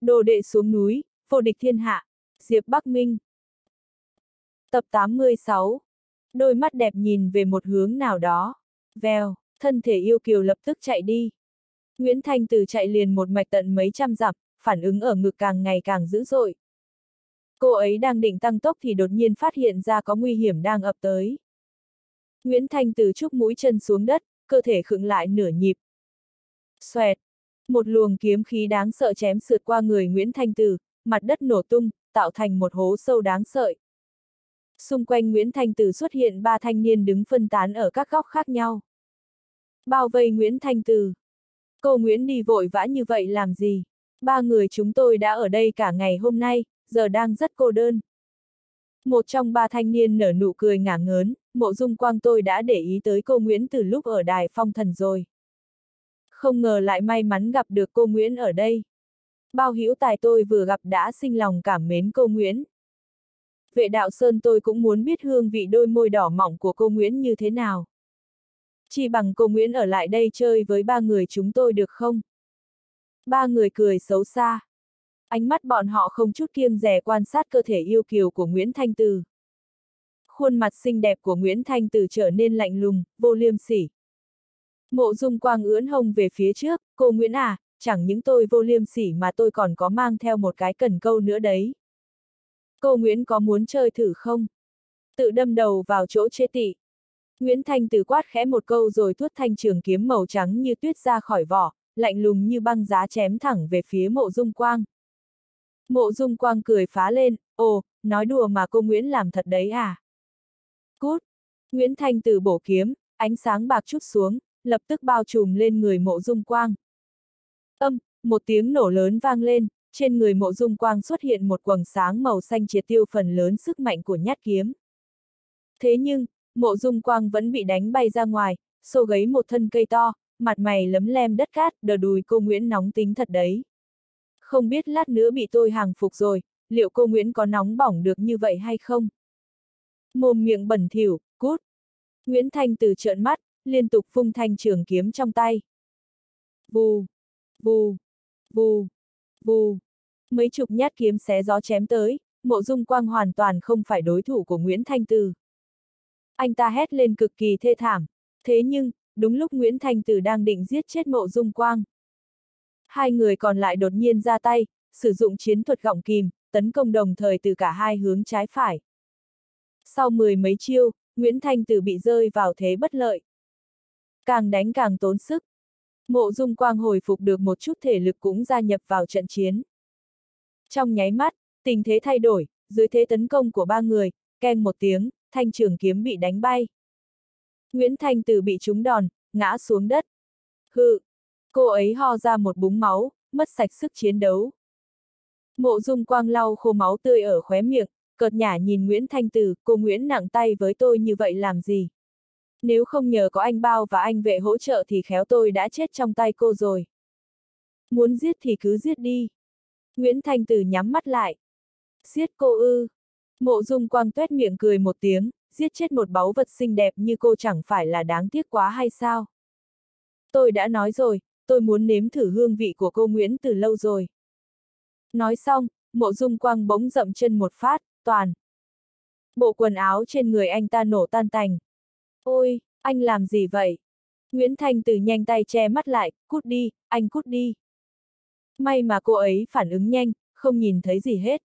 Đồ đệ xuống núi, vô địch thiên hạ. Diệp Bắc Minh. Tập 86. Đôi mắt đẹp nhìn về một hướng nào đó. Vèo, thân thể yêu kiều lập tức chạy đi. Nguyễn Thanh Từ chạy liền một mạch tận mấy trăm dặm, phản ứng ở ngực càng ngày càng dữ dội. Cô ấy đang định tăng tốc thì đột nhiên phát hiện ra có nguy hiểm đang ập tới. Nguyễn Thanh Từ chúc mũi chân xuống đất, cơ thể khựng lại nửa nhịp. Xoẹt! Một luồng kiếm khí đáng sợ chém sượt qua người Nguyễn Thanh Từ, mặt đất nổ tung, tạo thành một hố sâu đáng sợ. Xung quanh Nguyễn Thanh Từ xuất hiện 3 thanh niên đứng phân tán ở các góc khác nhau. Bao vây Nguyễn Thanh Từ. Cô Nguyễn đi vội vã như vậy làm gì? 3 người chúng tôi đã ở đây cả ngày hôm nay, giờ đang rất cô đơn. Một trong 3 thanh niên nở nụ cười ngả ngớn, Mộ Dung Quang tôi đã để ý tới cô Nguyễn từ lúc ở Đài Phong Thần rồi. Không ngờ lại may mắn gặp được cô Nguyễn ở đây. Bao hữu tài tôi vừa gặp đã sinh lòng cảm mến cô Nguyễn. Vệ Đạo Sơn tôi cũng muốn biết hương vị đôi môi đỏ mọng của cô Nguyễn như thế nào. Chỉ bằng cô Nguyễn ở lại đây chơi với 3 người chúng tôi được không? 3 người cười xấu xa. Ánh mắt bọn họ không chút kiêng dè quan sát cơ thể yêu kiều của Nguyễn Thanh Từ. Khuôn mặt xinh đẹp của Nguyễn Thanh Từ trở nên lạnh lùng, vô liêm sỉ. Mộ Dung Quang ưỡn hông về phía trước, cô Nguyễn à, chẳng những tôi vô liêm sỉ mà tôi còn có mang theo một cái cần câu nữa đấy. Cô Nguyễn có muốn chơi thử không? Tự đâm đầu vào chỗ chê tị. Nguyễn Thanh Từ quát khẽ một câu rồi tuốt thanh trường kiếm màu trắng như tuyết ra khỏi vỏ, lạnh lùng như băng giá chém thẳng về phía Mộ Dung Quang. Mộ Dung Quang cười phá lên, ồ, nói đùa mà cô Nguyễn làm thật đấy à? Cút! Nguyễn Thanh Từ bổ kiếm, ánh sáng bạc trút xuống, lập tức bao trùm lên người Mộ Dung Quang. Một tiếng nổ lớn vang lên, trên người Mộ Dung Quang xuất hiện một quầng sáng màu xanh triệt tiêu phần lớn sức mạnh của nhát kiếm. Thế nhưng, Mộ Dung Quang vẫn bị đánh bay ra ngoài, xô gấy một thân cây to, mặt mày lấm lem đất cát, đờ đùi cô Nguyễn nóng tính thật đấy. Không biết lát nữa bị tôi hàng phục rồi, liệu cô Nguyễn có nóng bỏng được như vậy hay không? Mồm miệng bẩn thỉu, cút! Nguyễn Thanh Từ trợn mắt, liên tục vung thanh trường kiếm trong tay. Vù, vù, vù, vù. Mấy chục nhát kiếm xé gió chém tới, Mộ Dung Quang hoàn toàn không phải đối thủ của Nguyễn Thanh Từ. Anh ta hét lên cực kỳ thê thảm, thế nhưng, đúng lúc Nguyễn Thanh Từ đang định giết chết Mộ Dung Quang. 2 người còn lại đột nhiên ra tay, sử dụng chiến thuật gọng kìm, tấn công đồng thời từ cả hai hướng trái phải. Sau 10 mấy chiêu, Nguyễn Thanh Từ bị rơi vào thế bất lợi. Càng đánh càng tốn sức. Mộ Dung Quang hồi phục được một chút thể lực cũng gia nhập vào trận chiến. Trong nháy mắt, tình thế thay đổi, dưới thế tấn công của 3 người, keng một tiếng, thanh trường kiếm bị đánh bay. Nguyễn Thanh Từ bị trúng đòn, ngã xuống đất. Hự! Cô ấy ho ra một búng máu, mất sạch sức chiến đấu. Mộ Dung Quang lau khô máu tươi ở khóe miệng, cợt nhả nhìn Nguyễn Thanh Từ, cô Nguyễn nặng tay với tôi như vậy làm gì? Nếu không nhờ có anh Bao và anh Vệ hỗ trợ thì khéo tôi đã chết trong tay cô rồi. Muốn giết thì cứ giết đi. Nguyễn Thanh Từ nhắm mắt lại. Giết cô ư? Mộ Dung Quang tuét miệng cười một tiếng, giết chết một báu vật xinh đẹp như cô chẳng phải là đáng tiếc quá hay sao? Tôi đã nói rồi, tôi muốn nếm thử hương vị của cô Nguyễn từ lâu rồi. Nói xong, Mộ Dung Quang bỗng dậm chân một phát, toàn. Bộ quần áo trên người anh ta nổ tan tành. Ôi, anh làm gì vậy? Nguyễn Thanh Từ nhanh tay che mắt lại, cút đi, anh cút đi. May mà cô ấy phản ứng nhanh, không nhìn thấy gì hết.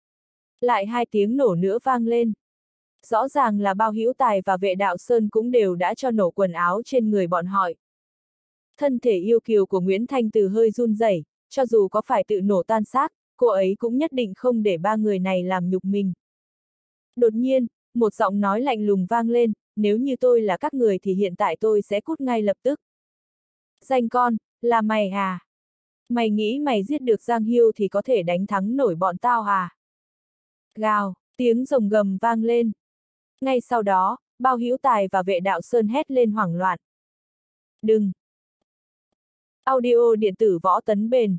Lại 2 tiếng nổ nữa vang lên. Rõ ràng là Bao Hữu Tài và Vệ Đạo Sơn cũng đều đã cho nổ quần áo trên người bọn họ. Thân thể yêu kiều của Nguyễn Thanh Từ hơi run rẩy, cho dù có phải tự nổ tan xác, cô ấy cũng nhất định không để 3 người này làm nhục mình. Đột nhiên, một giọng nói lạnh lùng vang lên, nếu như tôi là các người thì hiện tại tôi sẽ cút ngay lập tức. Danh con, là mày à? Mày nghĩ mày giết được Giang Hiêu thì có thể đánh thắng nổi bọn tao à? Gào, tiếng rồng gầm vang lên. Ngay sau đó, Bao Hữu Tài và Vệ Đạo Sơn hét lên hoảng loạn. Đừng! Audio điện tử Võ Tấn Bền.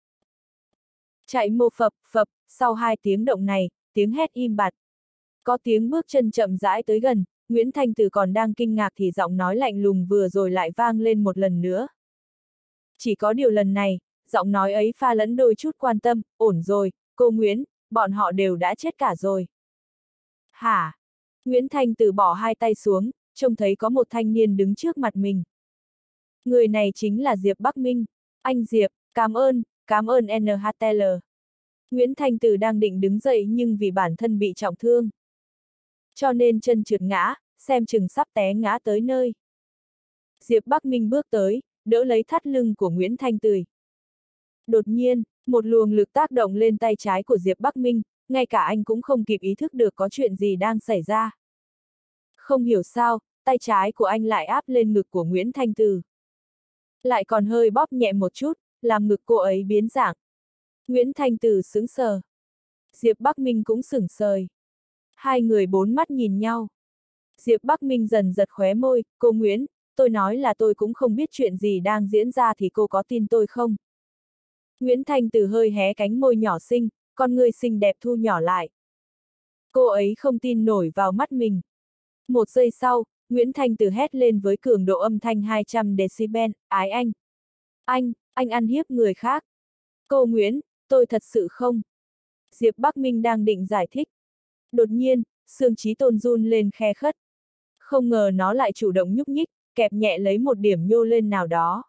Chạy mô phập, phập, sau 2 tiếng động này, tiếng hét im bặt. Có tiếng bước chân chậm rãi tới gần, Nguyễn Thanh Từ còn đang kinh ngạc thì giọng nói lạnh lùng vừa rồi lại vang lên một lần nữa. Chỉ có điều lần này, giọng nói ấy pha lẫn đôi chút quan tâm, ổn rồi, cô Nguyễn, bọn họ đều đã chết cả rồi. Hả? Nguyễn Thanh Từ bỏ hai tay xuống, trông thấy có một thanh niên đứng trước mặt mình. Người này chính là Diệp Bắc Minh. Anh Diệp, cảm ơn NHTL. Nguyễn Thanh Từ đang định đứng dậy nhưng vì bản thân bị trọng thương, cho nên chân trượt ngã, xem chừng sắp té ngã tới nơi. Diệp Bắc Minh bước tới, đỡ lấy thắt lưng của Nguyễn Thanh Từ. Đột nhiên, một luồng lực tác động lên tay trái của Diệp Bắc Minh, ngay cả anh cũng không kịp ý thức được có chuyện gì đang xảy ra. Không hiểu sao, tay trái của anh lại áp lên ngực của Nguyễn Thanh Từ. Lại còn hơi bóp nhẹ một chút, làm ngực cô ấy biến dạng. Nguyễn Thanh Từ sững sờ. Diệp Bắc Minh cũng sững sờ. Hai người bốn mắt nhìn nhau. Diệp Bắc Minh dần giật khóe môi, cô Nguyễn, tôi nói là tôi cũng không biết chuyện gì đang diễn ra thì cô có tin tôi không? Nguyễn Thanh Từ hơi hé cánh môi nhỏ xinh, con người xinh đẹp thu nhỏ lại. Cô ấy không tin nổi vào mắt mình. Một giây sau, Nguyễn Thanh Từ hét lên với cường độ âm thanh 200 decibel, ái anh. Anh ăn hiếp người khác. Cô Nguyễn, tôi thật sự không. Diệp Bắc Minh đang định giải thích. Đột nhiên, xương Chí Tôn run lên khe khất. Không ngờ nó lại chủ động nhúc nhích, kẹp nhẹ lấy một điểm nhô lên nào đó.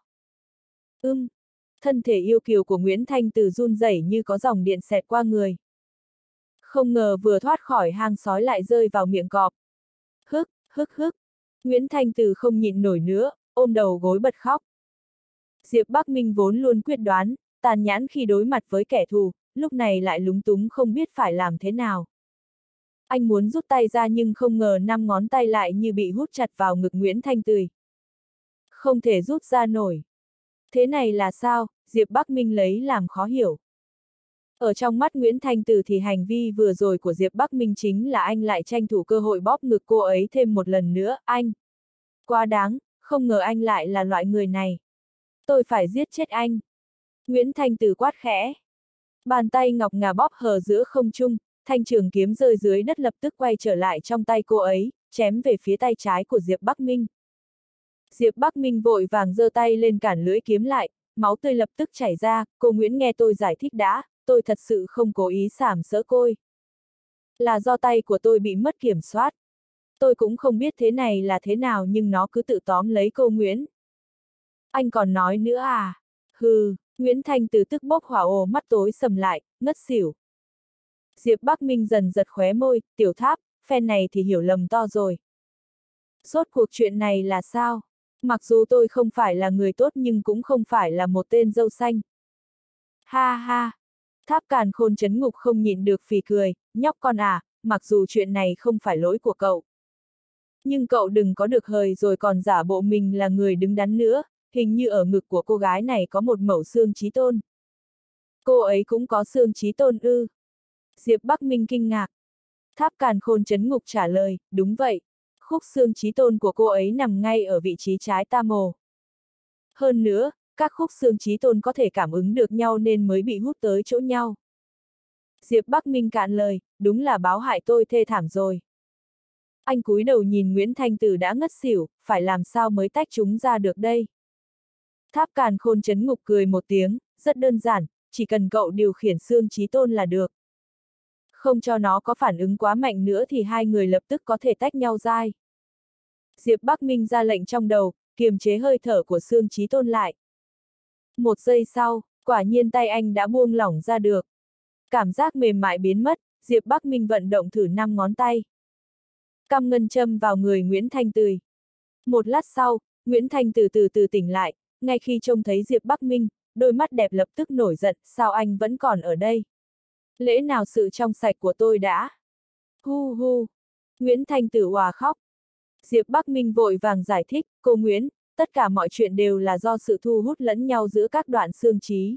Thân thể yêu kiều của Nguyễn Thanh Từ run rẩy như có dòng điện xẹt qua người. Không ngờ vừa thoát khỏi hang sói lại rơi vào miệng cọp. Hức. Nguyễn Thanh Từ không nhịn nổi nữa, ôm đầu gối bật khóc. Diệp Bắc Minh vốn luôn quyết đoán, tàn nhẫn khi đối mặt với kẻ thù, lúc này lại lúng túng không biết phải làm thế nào. Anh muốn rút tay ra nhưng không ngờ 5 ngón tay lại như bị hút chặt vào ngực Nguyễn Thanh Từ. Không thể rút ra nổi. Thế này là sao? Diệp Bắc Minh lấy làm khó hiểu. Ở trong mắt Nguyễn Thanh Từ thì hành vi vừa rồi của Diệp Bắc Minh chính là anh lại tranh thủ cơ hội bóp ngực cô ấy thêm một lần nữa, anh. Quá đáng, không ngờ anh lại là loại người này. Tôi phải giết chết anh. Nguyễn Thanh Từ quát khẽ. Bàn tay ngọc ngà bóp hờ giữa không trung, thanh trường kiếm rơi dưới đất lập tức quay trở lại trong tay cô ấy, chém về phía tay trái của Diệp Bắc Minh. Diệp Bắc Minh vội vàng giơ tay lên cản lưỡi kiếm lại, máu tươi lập tức chảy ra, cô Nguyễn nghe tôi giải thích đã, tôi thật sự không cố ý sàm sỡ cô. Là do tay của tôi bị mất kiểm soát. Tôi cũng không biết thế này là thế nào nhưng nó cứ tự tóm lấy cô Nguyễn. Anh còn nói nữa à? Hừ, Nguyễn Thanh Từ tức bốc hỏa ồ mắt tối sầm lại, ngất xỉu. Diệp Bắc Minh dần giật khóe môi, Tiểu Tháp, phen này thì hiểu lầm to rồi. Rốt cuộc chuyện này là sao? Mặc dù tôi không phải là người tốt nhưng cũng không phải là một tên dâu xanh. Ha ha! Tháp Càn Khôn Trấn Ngục không nhịn được phì cười, nhóc con à, mặc dù chuyện này không phải lỗi của cậu. Nhưng cậu đừng có được hời rồi còn giả bộ mình là người đứng đắn nữa, hình như ở ngực của cô gái này có một mẩu xương Chí Tôn. Cô ấy cũng có xương Chí Tôn ư? Diệp Bắc Minh kinh ngạc. Tháp Càn Khôn Trấn Ngục trả lời, đúng vậy. Khúc xương Chí Tôn của cô ấy nằm ngay ở vị trí trái tam mồ. Hơn nữa, các khúc xương Chí Tôn có thể cảm ứng được nhau nên mới bị hút tới chỗ nhau. Diệp Bắc Minh cạn lời, đúng là báo hại tôi thê thảm rồi. Anh cúi đầu nhìn Nguyễn Thanh Từ đã ngất xỉu, phải làm sao mới tách chúng ra được đây? Tháp Càn Khôn Trấn Ngục cười một tiếng, rất đơn giản, chỉ cần cậu điều khiển xương Chí Tôn là được. Không cho nó có phản ứng quá mạnh nữa thì hai người lập tức có thể tách nhau ra. Diệp Bắc Minh ra lệnh trong đầu, kiềm chế hơi thở của xương Chí Tôn lại. Một giây sau, quả nhiên tay anh đã buông lỏng ra được. Cảm giác mềm mại biến mất, Diệp Bắc Minh vận động thử 5 ngón tay. Căm ngân châm vào người Nguyễn Thanh Từ. Một lát sau, Nguyễn Thanh Từ từ từ tỉnh lại, ngay khi trông thấy Diệp Bắc Minh, đôi mắt đẹp lập tức nổi giận, sao anh vẫn còn ở đây? Lẽ nào sự trong sạch của tôi đã? Hu hu! Nguyễn Thanh Từ òa khóc. Diệp Bắc Minh vội vàng giải thích, cô Nguyễn, tất cả mọi chuyện đều là do sự thu hút lẫn nhau giữa các đoạn xương Chí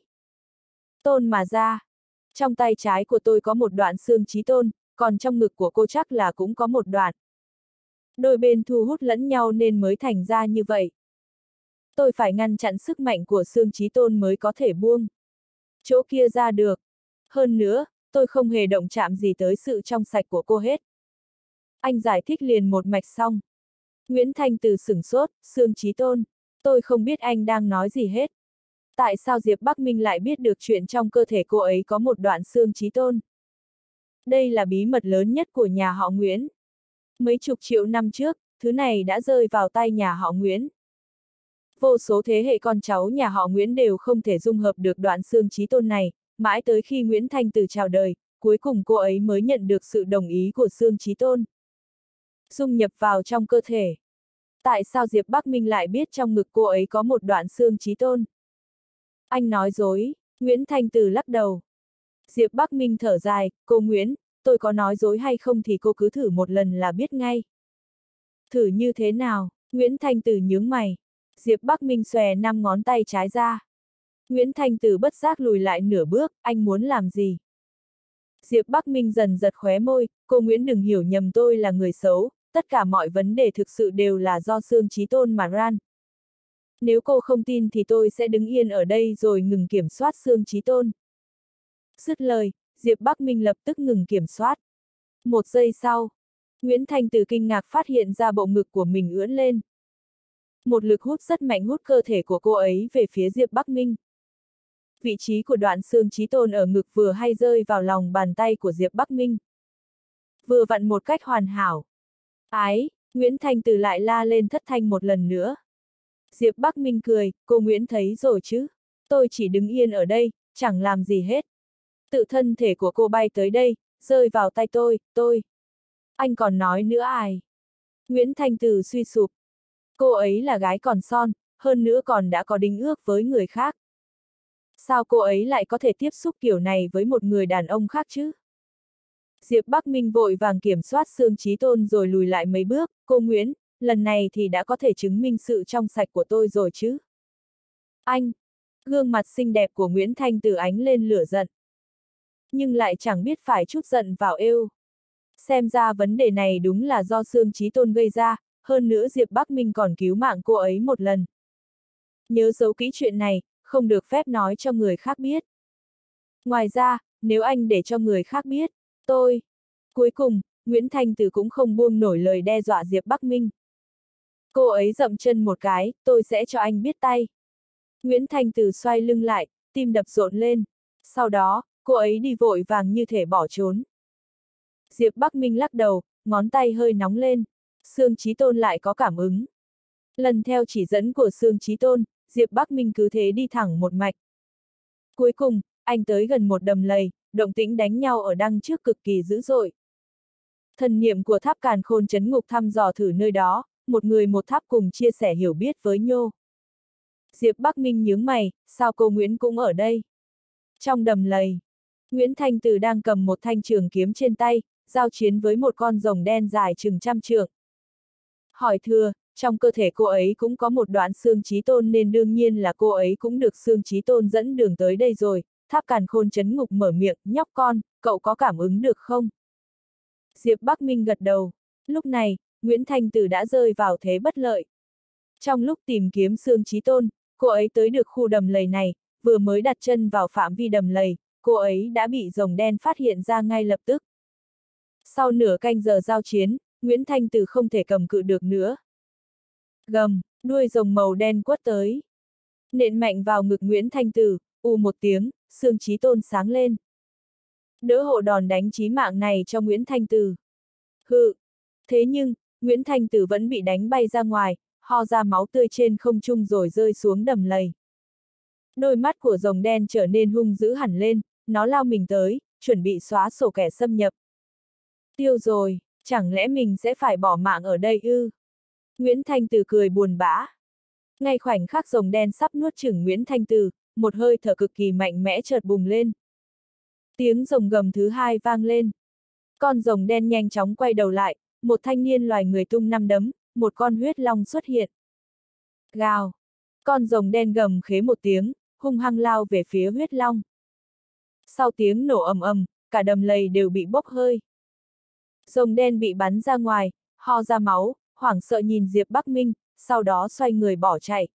Tôn mà ra. Trong tay trái của tôi có một đoạn xương Chí Tôn, còn trong ngực của cô chắc là cũng có một đoạn. Đôi bên thu hút lẫn nhau nên mới thành ra như vậy. Tôi phải ngăn chặn sức mạnh của xương Chí Tôn mới có thể buông chỗ kia ra được. Hơn nữa, tôi không hề động chạm gì tới sự trong sạch của cô hết. Anh giải thích liền một mạch xong. Nguyễn Thanh Từ sửng sốt, xương Chí Tôn. Tôi không biết anh đang nói gì hết. Tại sao Diệp Bắc Minh lại biết được chuyện trong cơ thể cô ấy có một đoạn xương chí tôn? Đây là bí mật lớn nhất của nhà họ Nguyễn. Mấy chục triệu năm trước, thứ này đã rơi vào tay nhà họ Nguyễn. Vô số thế hệ con cháu nhà họ Nguyễn đều không thể dung hợp được đoạn xương chí tôn này, mãi tới khi Nguyễn Thanh Từ chào đời, cuối cùng cô ấy mới nhận được sự đồng ý của xương chí tôn. Dung nhập vào trong cơ thể. Tại sao Diệp Bắc Minh lại biết trong ngực cô ấy có một đoạn xương chí tôn? Anh nói dối, Nguyễn Thanh Từ lắc đầu. Diệp Bắc Minh thở dài, cô Nguyễn, tôi có nói dối hay không thì cô cứ thử một lần là biết ngay. Thử như thế nào? Nguyễn Thanh Từ nhướng mày. Diệp Bắc Minh xòe 5 ngón tay trái ra. Nguyễn Thanh Từ bất giác lùi lại nửa bước, anh muốn làm gì? Diệp Bắc Minh dần giật khóe môi, cô Nguyễn đừng hiểu nhầm tôi là người xấu, tất cả mọi vấn đề thực sự đều là do xương chí tôn mà ra. Nếu cô không tin thì tôi sẽ đứng yên ở đây rồi ngừng kiểm soát xương chí tôn. Dứt lời, Diệp Bắc Minh lập tức ngừng kiểm soát. Một giây sau, Nguyễn Thanh Từ kinh ngạc phát hiện ra bộ ngực của mình ưỡn lên. Một lực hút rất mạnh hút cơ thể của cô ấy về phía Diệp Bắc Minh. Vị trí của đoạn xương chí tôn ở ngực vừa hay rơi vào lòng bàn tay của Diệp Bắc Minh. Vừa vặn một cách hoàn hảo. Ái, Nguyễn Thanh Từ lại la lên thất thanh một lần nữa. Diệp Bắc Minh cười, cô Nguyễn thấy rồi chứ. Tôi chỉ đứng yên ở đây, chẳng làm gì hết. Tự thân thể của cô bay tới đây, rơi vào tay tôi. Anh còn nói nữa ai? Nguyễn Thanh Từ suy sụp. Cô ấy là gái còn son, hơn nữa còn đã có đính ước với người khác. Sao cô ấy lại có thể tiếp xúc kiểu này với một người đàn ông khác chứ? Diệp Bắc Minh vội vàng kiểm soát xương chí tôn rồi lùi lại mấy bước, cô Nguyễn, lần này thì đã có thể chứng minh sự trong sạch của tôi rồi chứ? Anh! Gương mặt xinh đẹp của Nguyễn Thanh Từ ánh lên lửa giận. Nhưng lại chẳng biết phải trút giận vào êu. Xem ra vấn đề này đúng là do xương chí tôn gây ra, hơn nữa Diệp Bắc Minh còn cứu mạng cô ấy một lần. Nhớ giấu kỹ chuyện này, không được phép nói cho người khác biết. Ngoài ra, nếu anh để cho người khác biết, tôi... Cuối cùng, Nguyễn Thanh Từ cũng không buông nổi lời đe dọa Diệp Bắc Minh. Cô ấy dậm chân một cái, tôi sẽ cho anh biết tay. Nguyễn Thanh Từ xoay lưng lại, tim đập rộn lên. Sau đó, cô ấy đi vội vàng như thể bỏ trốn. Diệp Bắc Minh lắc đầu, ngón tay hơi nóng lên. Xương chí tôn lại có cảm ứng. Lần theo chỉ dẫn của xương chí tôn, Diệp Bắc Minh cứ thế đi thẳng một mạch. Cuối cùng, anh tới gần một đầm lầy, động tĩnh đánh nhau ở đằng trước cực kỳ dữ dội. Thần niệm của tháp càn khôn trấn ngục thăm dò thử nơi đó, một người một tháp cùng chia sẻ hiểu biết với Nhô. Diệp Bắc Minh nhướng mày, sao cô Nguyễn cũng ở đây? Trong đầm lầy, Nguyễn Thanh Từ đang cầm một thanh trường kiếm trên tay, giao chiến với một con rồng đen dài chừng 100 trượng. Hỏi thừa, trong cơ thể cô ấy cũng có một đoạn xương chí tôn nên đương nhiên là cô ấy cũng được xương chí tôn dẫn đường tới đây rồi. Tháp càn khôn trấn ngục mở miệng, nhóc con, cậu có cảm ứng được không? Diệp Bắc Minh gật đầu. Lúc này, Nguyễn Thanh Từ đã rơi vào thế bất lợi. Trong lúc tìm kiếm xương chí tôn, cô ấy tới được khu đầm lầy này, vừa mới đặt chân vào phạm vi đầm lầy, cô ấy đã bị rồng đen phát hiện ra ngay lập tức. Sau nửa canh giờ giao chiến, Nguyễn Thanh Từ không thể cầm cự được nữa. Gầm, đuôi rồng màu đen quất tới. Nện mạnh vào ngực Nguyễn Thanh Từ, một tiếng, xương chí tôn sáng lên. Đỡ hộ đòn đánh chí mạng này cho Nguyễn Thanh Từ. Hự! Thế nhưng, Nguyễn Thanh Từ vẫn bị đánh bay ra ngoài, ho ra máu tươi trên không trung rồi rơi xuống đầm lầy. Đôi mắt của rồng đen trở nên hung dữ hẳn lên, nó lao mình tới, chuẩn bị xóa sổ kẻ xâm nhập. Tiêu rồi, chẳng lẽ mình sẽ phải bỏ mạng ở đây ư? Nguyễn Thanh Từ cười buồn bã. Ngay khoảnh khắc rồng đen sắp nuốt chửng Nguyễn Thanh Từ, một hơi thở cực kỳ mạnh mẽ chợt bùng lên. Tiếng rồng gầm thứ hai vang lên. Con rồng đen nhanh chóng quay đầu lại, một thanh niên loài người tung 5 đấm, một con huyết long xuất hiện. Gào! Con rồng đen gầm khế một tiếng, hung hăng lao về phía huyết long. Sau tiếng nổ ầm ầm, cả đầm lầy đều bị bốc hơi. Rồng đen bị bắn ra ngoài, ho ra máu, hoảng sợ nhìn Diệp Bắc Minh, sau đó xoay người bỏ chạy.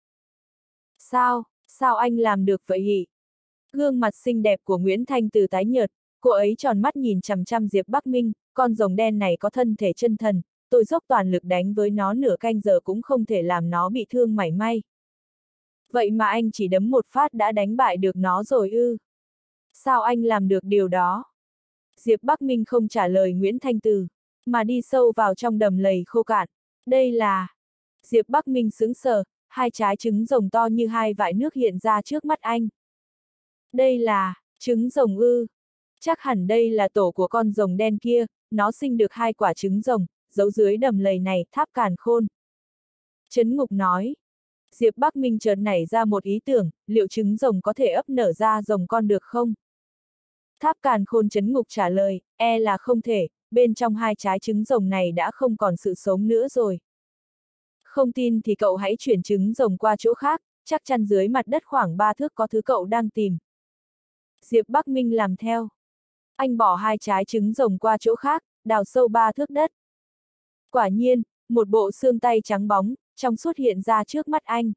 Sao anh làm được vậy hỉ? Gương mặt xinh đẹp của Nguyễn Thanh Từ tái nhợt, cô ấy tròn mắt nhìn chằm chằm Diệp Bắc Minh, con rồng đen này có thân thể chân thần, tôi dốc toàn lực đánh với nó nửa canh giờ cũng không thể làm nó bị thương mảy may. Vậy mà anh chỉ đấm một phát đã đánh bại được nó rồi ư? Sao anh làm được điều đó? Diệp Bắc Minh không trả lời Nguyễn Thanh Từ, mà đi sâu vào trong đầm lầy khô cạn. Đây là... Diệp Bắc Minh sững sờ, hai trái trứng rồng to như hai vại nước hiện ra trước mắt anh. Đây là... trứng rồng ư? Chắc hẳn đây là tổ của con rồng đen kia, nó sinh được hai quả trứng rồng, giấu dưới đầm lầy này, Tháp Càn Khôn. Trấn Ngục nói. Diệp Bắc Minh chợt nảy ra một ý tưởng, liệu trứng rồng có thể ấp nở ra rồng con được không? Tháp Càn Khôn Trấn Ngục trả lời, e là không thể, bên trong hai trái trứng rồng này đã không còn sự sống nữa rồi. Không tin thì cậu hãy chuyển trứng rồng qua chỗ khác, chắc chắn dưới mặt đất khoảng 3 thước có thứ cậu đang tìm. Diệp Bắc Minh làm theo. Anh bỏ hai trái trứng rồng qua chỗ khác, đào sâu 3 thước đất. Quả nhiên, một bộ xương tay trắng bóng, trong suốt hiện ra trước mắt anh.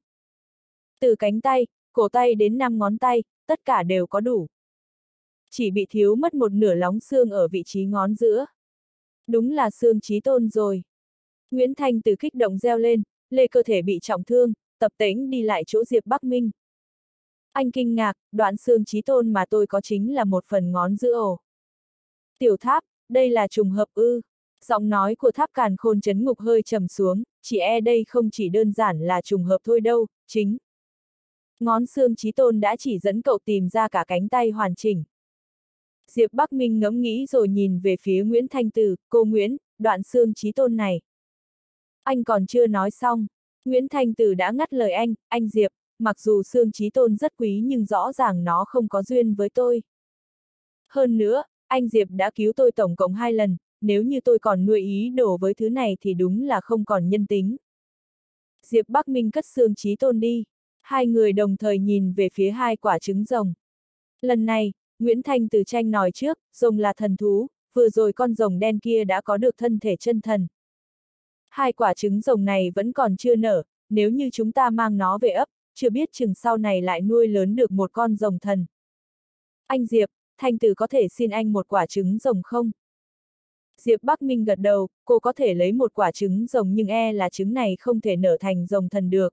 Từ cánh tay, cổ tay đến 5 ngón tay, tất cả đều có đủ. Chỉ bị thiếu mất một nửa lóng xương ở vị trí ngón giữa. Đúng là xương chí tôn rồi. Nguyễn Thanh Từ kích động reo lên, lê cơ thể bị trọng thương, tập tễnh đi lại chỗ Diệp Bắc Minh. Anh kinh ngạc, đoạn xương chí tôn mà tôi có chính là một phần ngón giữa ổ. Tiểu Tháp, đây là trùng hợp ư? Giọng nói của Tháp Càn Khôn Trấn Ngục hơi trầm xuống, chỉ e đây không chỉ đơn giản là trùng hợp thôi đâu, chính. Ngón xương chí tôn đã chỉ dẫn cậu tìm ra cả cánh tay hoàn chỉnh. Diệp Bắc Minh ngẫm nghĩ rồi nhìn về phía Nguyễn Thanh Từ, cô Nguyễn, đoạn xương chí tôn này. Anh còn chưa nói xong, Nguyễn Thanh Từ đã ngắt lời anh Diệp, mặc dù xương chí tôn rất quý nhưng rõ ràng nó không có duyên với tôi. Hơn nữa, anh Diệp đã cứu tôi tổng cộng 2 lần, nếu như tôi còn nuôi ý đồ với thứ này thì đúng là không còn nhân tính. Diệp Bắc Minh cất xương chí tôn đi, hai người đồng thời nhìn về phía hai quả trứng rồng. Lần này, Nguyễn Thanh Từ tranh nói trước, rồng là thần thú, vừa rồi con rồng đen kia đã có được thân thể chân thần. Hai quả trứng rồng này vẫn còn chưa nở, nếu như chúng ta mang nó về ấp, chưa biết chừng sau này lại nuôi lớn được một con rồng thần. Anh Diệp, Thanh Từ có thể xin anh một quả trứng rồng không? Diệp Bắc Minh gật đầu, cô có thể lấy một quả trứng rồng nhưng e là trứng này không thể nở thành rồng thần được.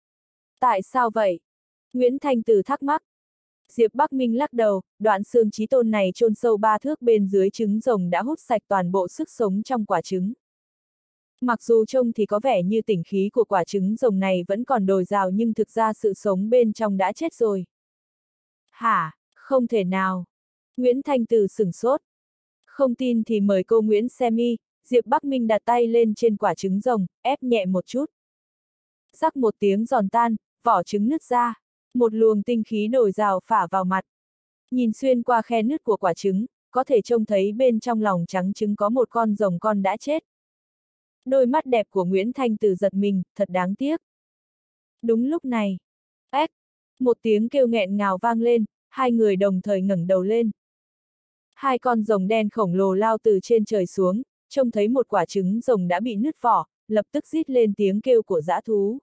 Tại sao vậy? Nguyễn Thanh Từ thắc mắc. Diệp Bắc Minh lắc đầu, đoạn xương chí tôn này chôn sâu 3 thước bên dưới trứng rồng đã hút sạch toàn bộ sức sống trong quả trứng. Mặc dù trông thì có vẻ như tĩnh khí của quả trứng rồng này vẫn còn dồi dào nhưng thực ra sự sống bên trong đã chết rồi. Hả, không thể nào. Nguyễn Thanh Từ sửng sốt. Không tin thì mời cô Nguyễn xem y, Diệp Bắc Minh đặt tay lên trên quả trứng rồng, ép nhẹ một chút. Rắc một tiếng giòn tan, vỏ trứng nứt ra, một luồng tinh khí dồi dào phả vào mặt. Nhìn xuyên qua khe nứt của quả trứng, có thể trông thấy bên trong lòng trắng trứng có một con rồng con đã chết. Đôi mắt đẹp của Nguyễn Thanh Từ giật mình, thật đáng tiếc. Đúng lúc này, ếch, một tiếng kêu nghẹn ngào vang lên, hai người đồng thời ngẩng đầu lên. Hai con rồng đen khổng lồ lao từ trên trời xuống, trông thấy một quả trứng rồng đã bị nứt vỏ, lập tức rít lên tiếng kêu của dã thú.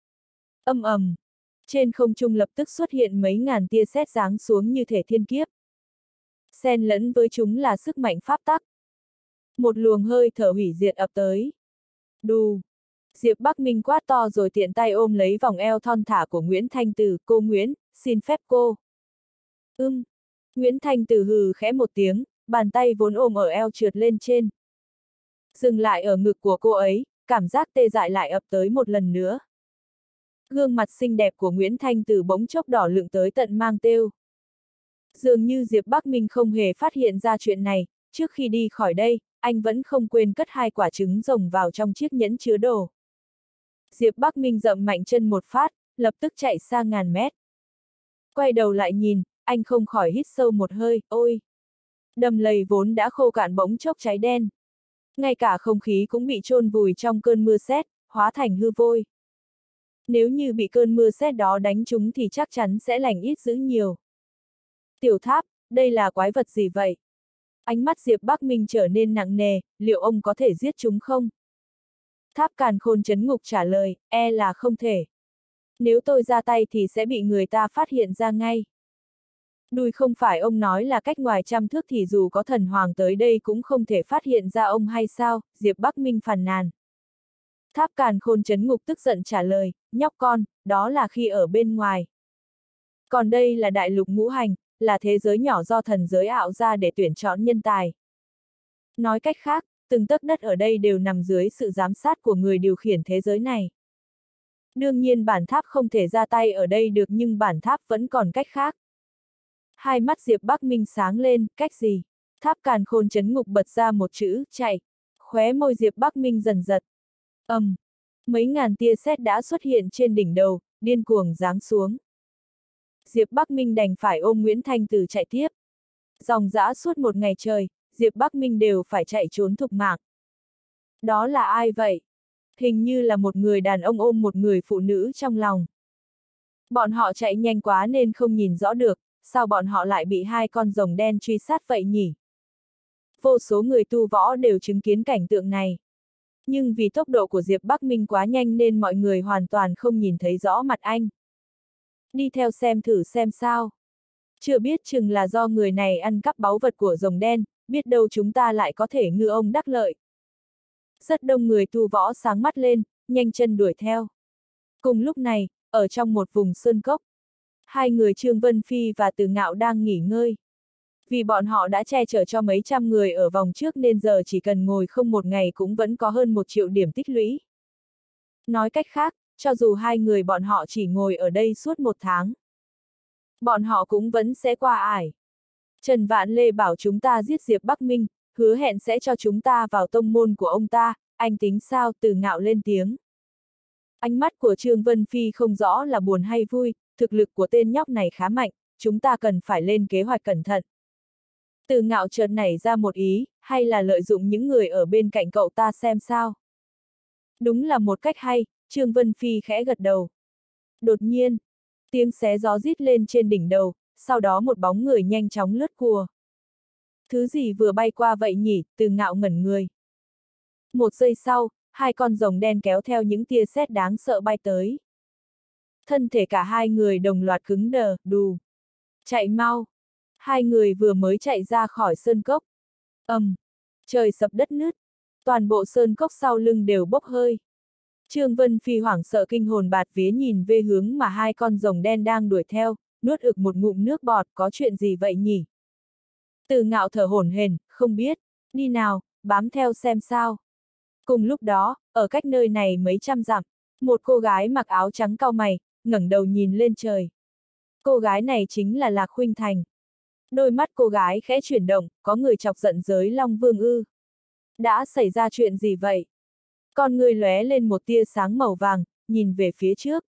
Âm ầm, trên không trung lập tức xuất hiện mấy ngàn tia sét giáng xuống như thể thiên kiếp. Xen lẫn với chúng là sức mạnh pháp tắc. Một luồng hơi thở hủy diệt ập tới. Đù! Diệp Bắc Minh quát to rồi tiện tay ôm lấy vòng eo thon thả của Nguyễn Thanh Từ, cô Nguyễn, xin phép cô. Nguyễn Thanh Từ hừ khẽ một tiếng, bàn tay vốn ôm ở eo trượt lên trên. Dừng lại ở ngực của cô ấy, cảm giác tê dại lại ập tới một lần nữa. Gương mặt xinh đẹp của Nguyễn Thanh Từ bỗng chốc đỏ lựng tới tận mang têu. Dường như Diệp Bắc Minh không hề phát hiện ra chuyện này, trước khi đi khỏi đây, anh vẫn không quên cất hai quả trứng rồng vào trong chiếc nhẫn chứa đồ. Diệp Bắc Minh dậm mạnh chân một phát, lập tức chạy sang ngàn mét. Quay đầu lại nhìn, anh không khỏi hít sâu một hơi, ôi! Đầm lầy vốn đã khô cạn bỗng chốc cháy đen. Ngay cả không khí cũng bị chôn vùi trong cơn mưa sét, hóa thành hư vôi. Nếu như bị cơn mưa sét đó đánh trúng thì chắc chắn sẽ lành ít dữ nhiều. Tiểu Tháp, đây là quái vật gì vậy? Ánh mắt Diệp Bắc Minh trở nên nặng nề, liệu ông có thể giết chúng không? Tháp Càn Khôn Trấn Ngục trả lời, e là không thể. Nếu tôi ra tay thì sẽ bị người ta phát hiện ra ngay. Đùi không phải ông nói là cách ngoài 100 thước thì dù có thần hoàng tới đây cũng không thể phát hiện ra ông hay sao, Diệp Bắc Minh phàn nàn. Tháp Càn Khôn Chấn Ngục tức giận trả lời, nhóc con, đó là khi ở bên ngoài. Còn đây là đại lục ngũ hành, là thế giới nhỏ do thần giới ảo ra để tuyển chọn nhân tài. Nói cách khác, từng tấc đất ở đây đều nằm dưới sự giám sát của người điều khiển thế giới này. Đương nhiên bản tháp không thể ra tay ở đây được nhưng bản tháp vẫn còn cách khác. Hai mắt Diệp Bắc Minh sáng lên, cách gì? Tháp Càn Khôn Chấn Ngục bật ra một chữ, chạy. Khóe môi Diệp Bắc Minh dần giật. Mấy ngàn tia sét đã xuất hiện trên đỉnh đầu, điên cuồng giáng xuống. Diệp Bắc Minh đành phải ôm Nguyễn Thanh Từ chạy tiếp. Dòng dã suốt một ngày trời, Diệp Bắc Minh đều phải chạy trốn thục mạng. Đó là ai vậy? Hình như là một người đàn ông ôm một người phụ nữ trong lòng. Bọn họ chạy nhanh quá nên không nhìn rõ được, sao bọn họ lại bị hai con rồng đen truy sát vậy nhỉ? Vô số người tu võ đều chứng kiến cảnh tượng này. Nhưng vì tốc độ của Diệp Bắc Minh quá nhanh nên mọi người hoàn toàn không nhìn thấy rõ mặt anh. Đi theo xem thử xem sao. Chưa biết chừng là do người này ăn cắp báu vật của rồng đen, biết đâu chúng ta lại có thể ngư ông đắc lợi. Rất đông người tu võ sáng mắt lên, nhanh chân đuổi theo. Cùng lúc này, ở trong một vùng sơn cốc, hai người Trương Vân Phi và Từ Ngạo đang nghỉ ngơi. Vì bọn họ đã che chở cho mấy trăm người ở vòng trước nên giờ chỉ cần ngồi không một ngày cũng vẫn có hơn 1 triệu điểm tích lũy. Nói cách khác, cho dù hai người bọn họ chỉ ngồi ở đây suốt 1 tháng, bọn họ cũng vẫn sẽ qua ải. Trần Vạn Lê bảo chúng ta giết Diệp Bắc Minh, hứa hẹn sẽ cho chúng ta vào tông môn của ông ta, anh tính sao? Từ Ngạo lên tiếng. Ánh mắt của Trương Vân Phi không rõ là buồn hay vui, thực lực của tên nhóc này khá mạnh, chúng ta cần phải lên kế hoạch cẩn thận. Từ Ngạo chợt nảy ra một ý, hay là lợi dụng những người ở bên cạnh cậu ta xem sao. Đúng là một cách hay, Trương Vân Phi khẽ gật đầu. Đột nhiên, tiếng xé gió rít lên trên đỉnh đầu, sau đó một bóng người nhanh chóng lướt qua. Thứ gì vừa bay qua vậy nhỉ? Từ Ngạo ngẩn người. Một giây sau, hai con rồng đen kéo theo những tia sét đáng sợ bay tới. Thân thể cả hai người đồng loạt cứng đờ, đù. Chạy mau! Hai người vừa mới chạy ra khỏi sơn cốc. Trời sập đất nứt. Toàn bộ sơn cốc sau lưng đều bốc hơi. Trương Vân Phi hoảng sợ kinh hồn bạt vía nhìn về hướng mà hai con rồng đen đang đuổi theo, nuốt ực một ngụm nước bọt, có chuyện gì vậy nhỉ? Từ Ngạo thở hổn hển, không biết, đi nào, bám theo xem sao. Cùng lúc đó, ở cách nơi này mấy trăm dặm, một cô gái mặc áo trắng cau mày, ngẩng đầu nhìn lên trời. Cô gái này chính là Lạc Khuynh Thành. Đôi mắt cô gái khẽ chuyển động, có người chọc giận giới Long Vương ư? Đã xảy ra chuyện gì vậy? Con người lóe lên một tia sáng màu vàng, nhìn về phía trước.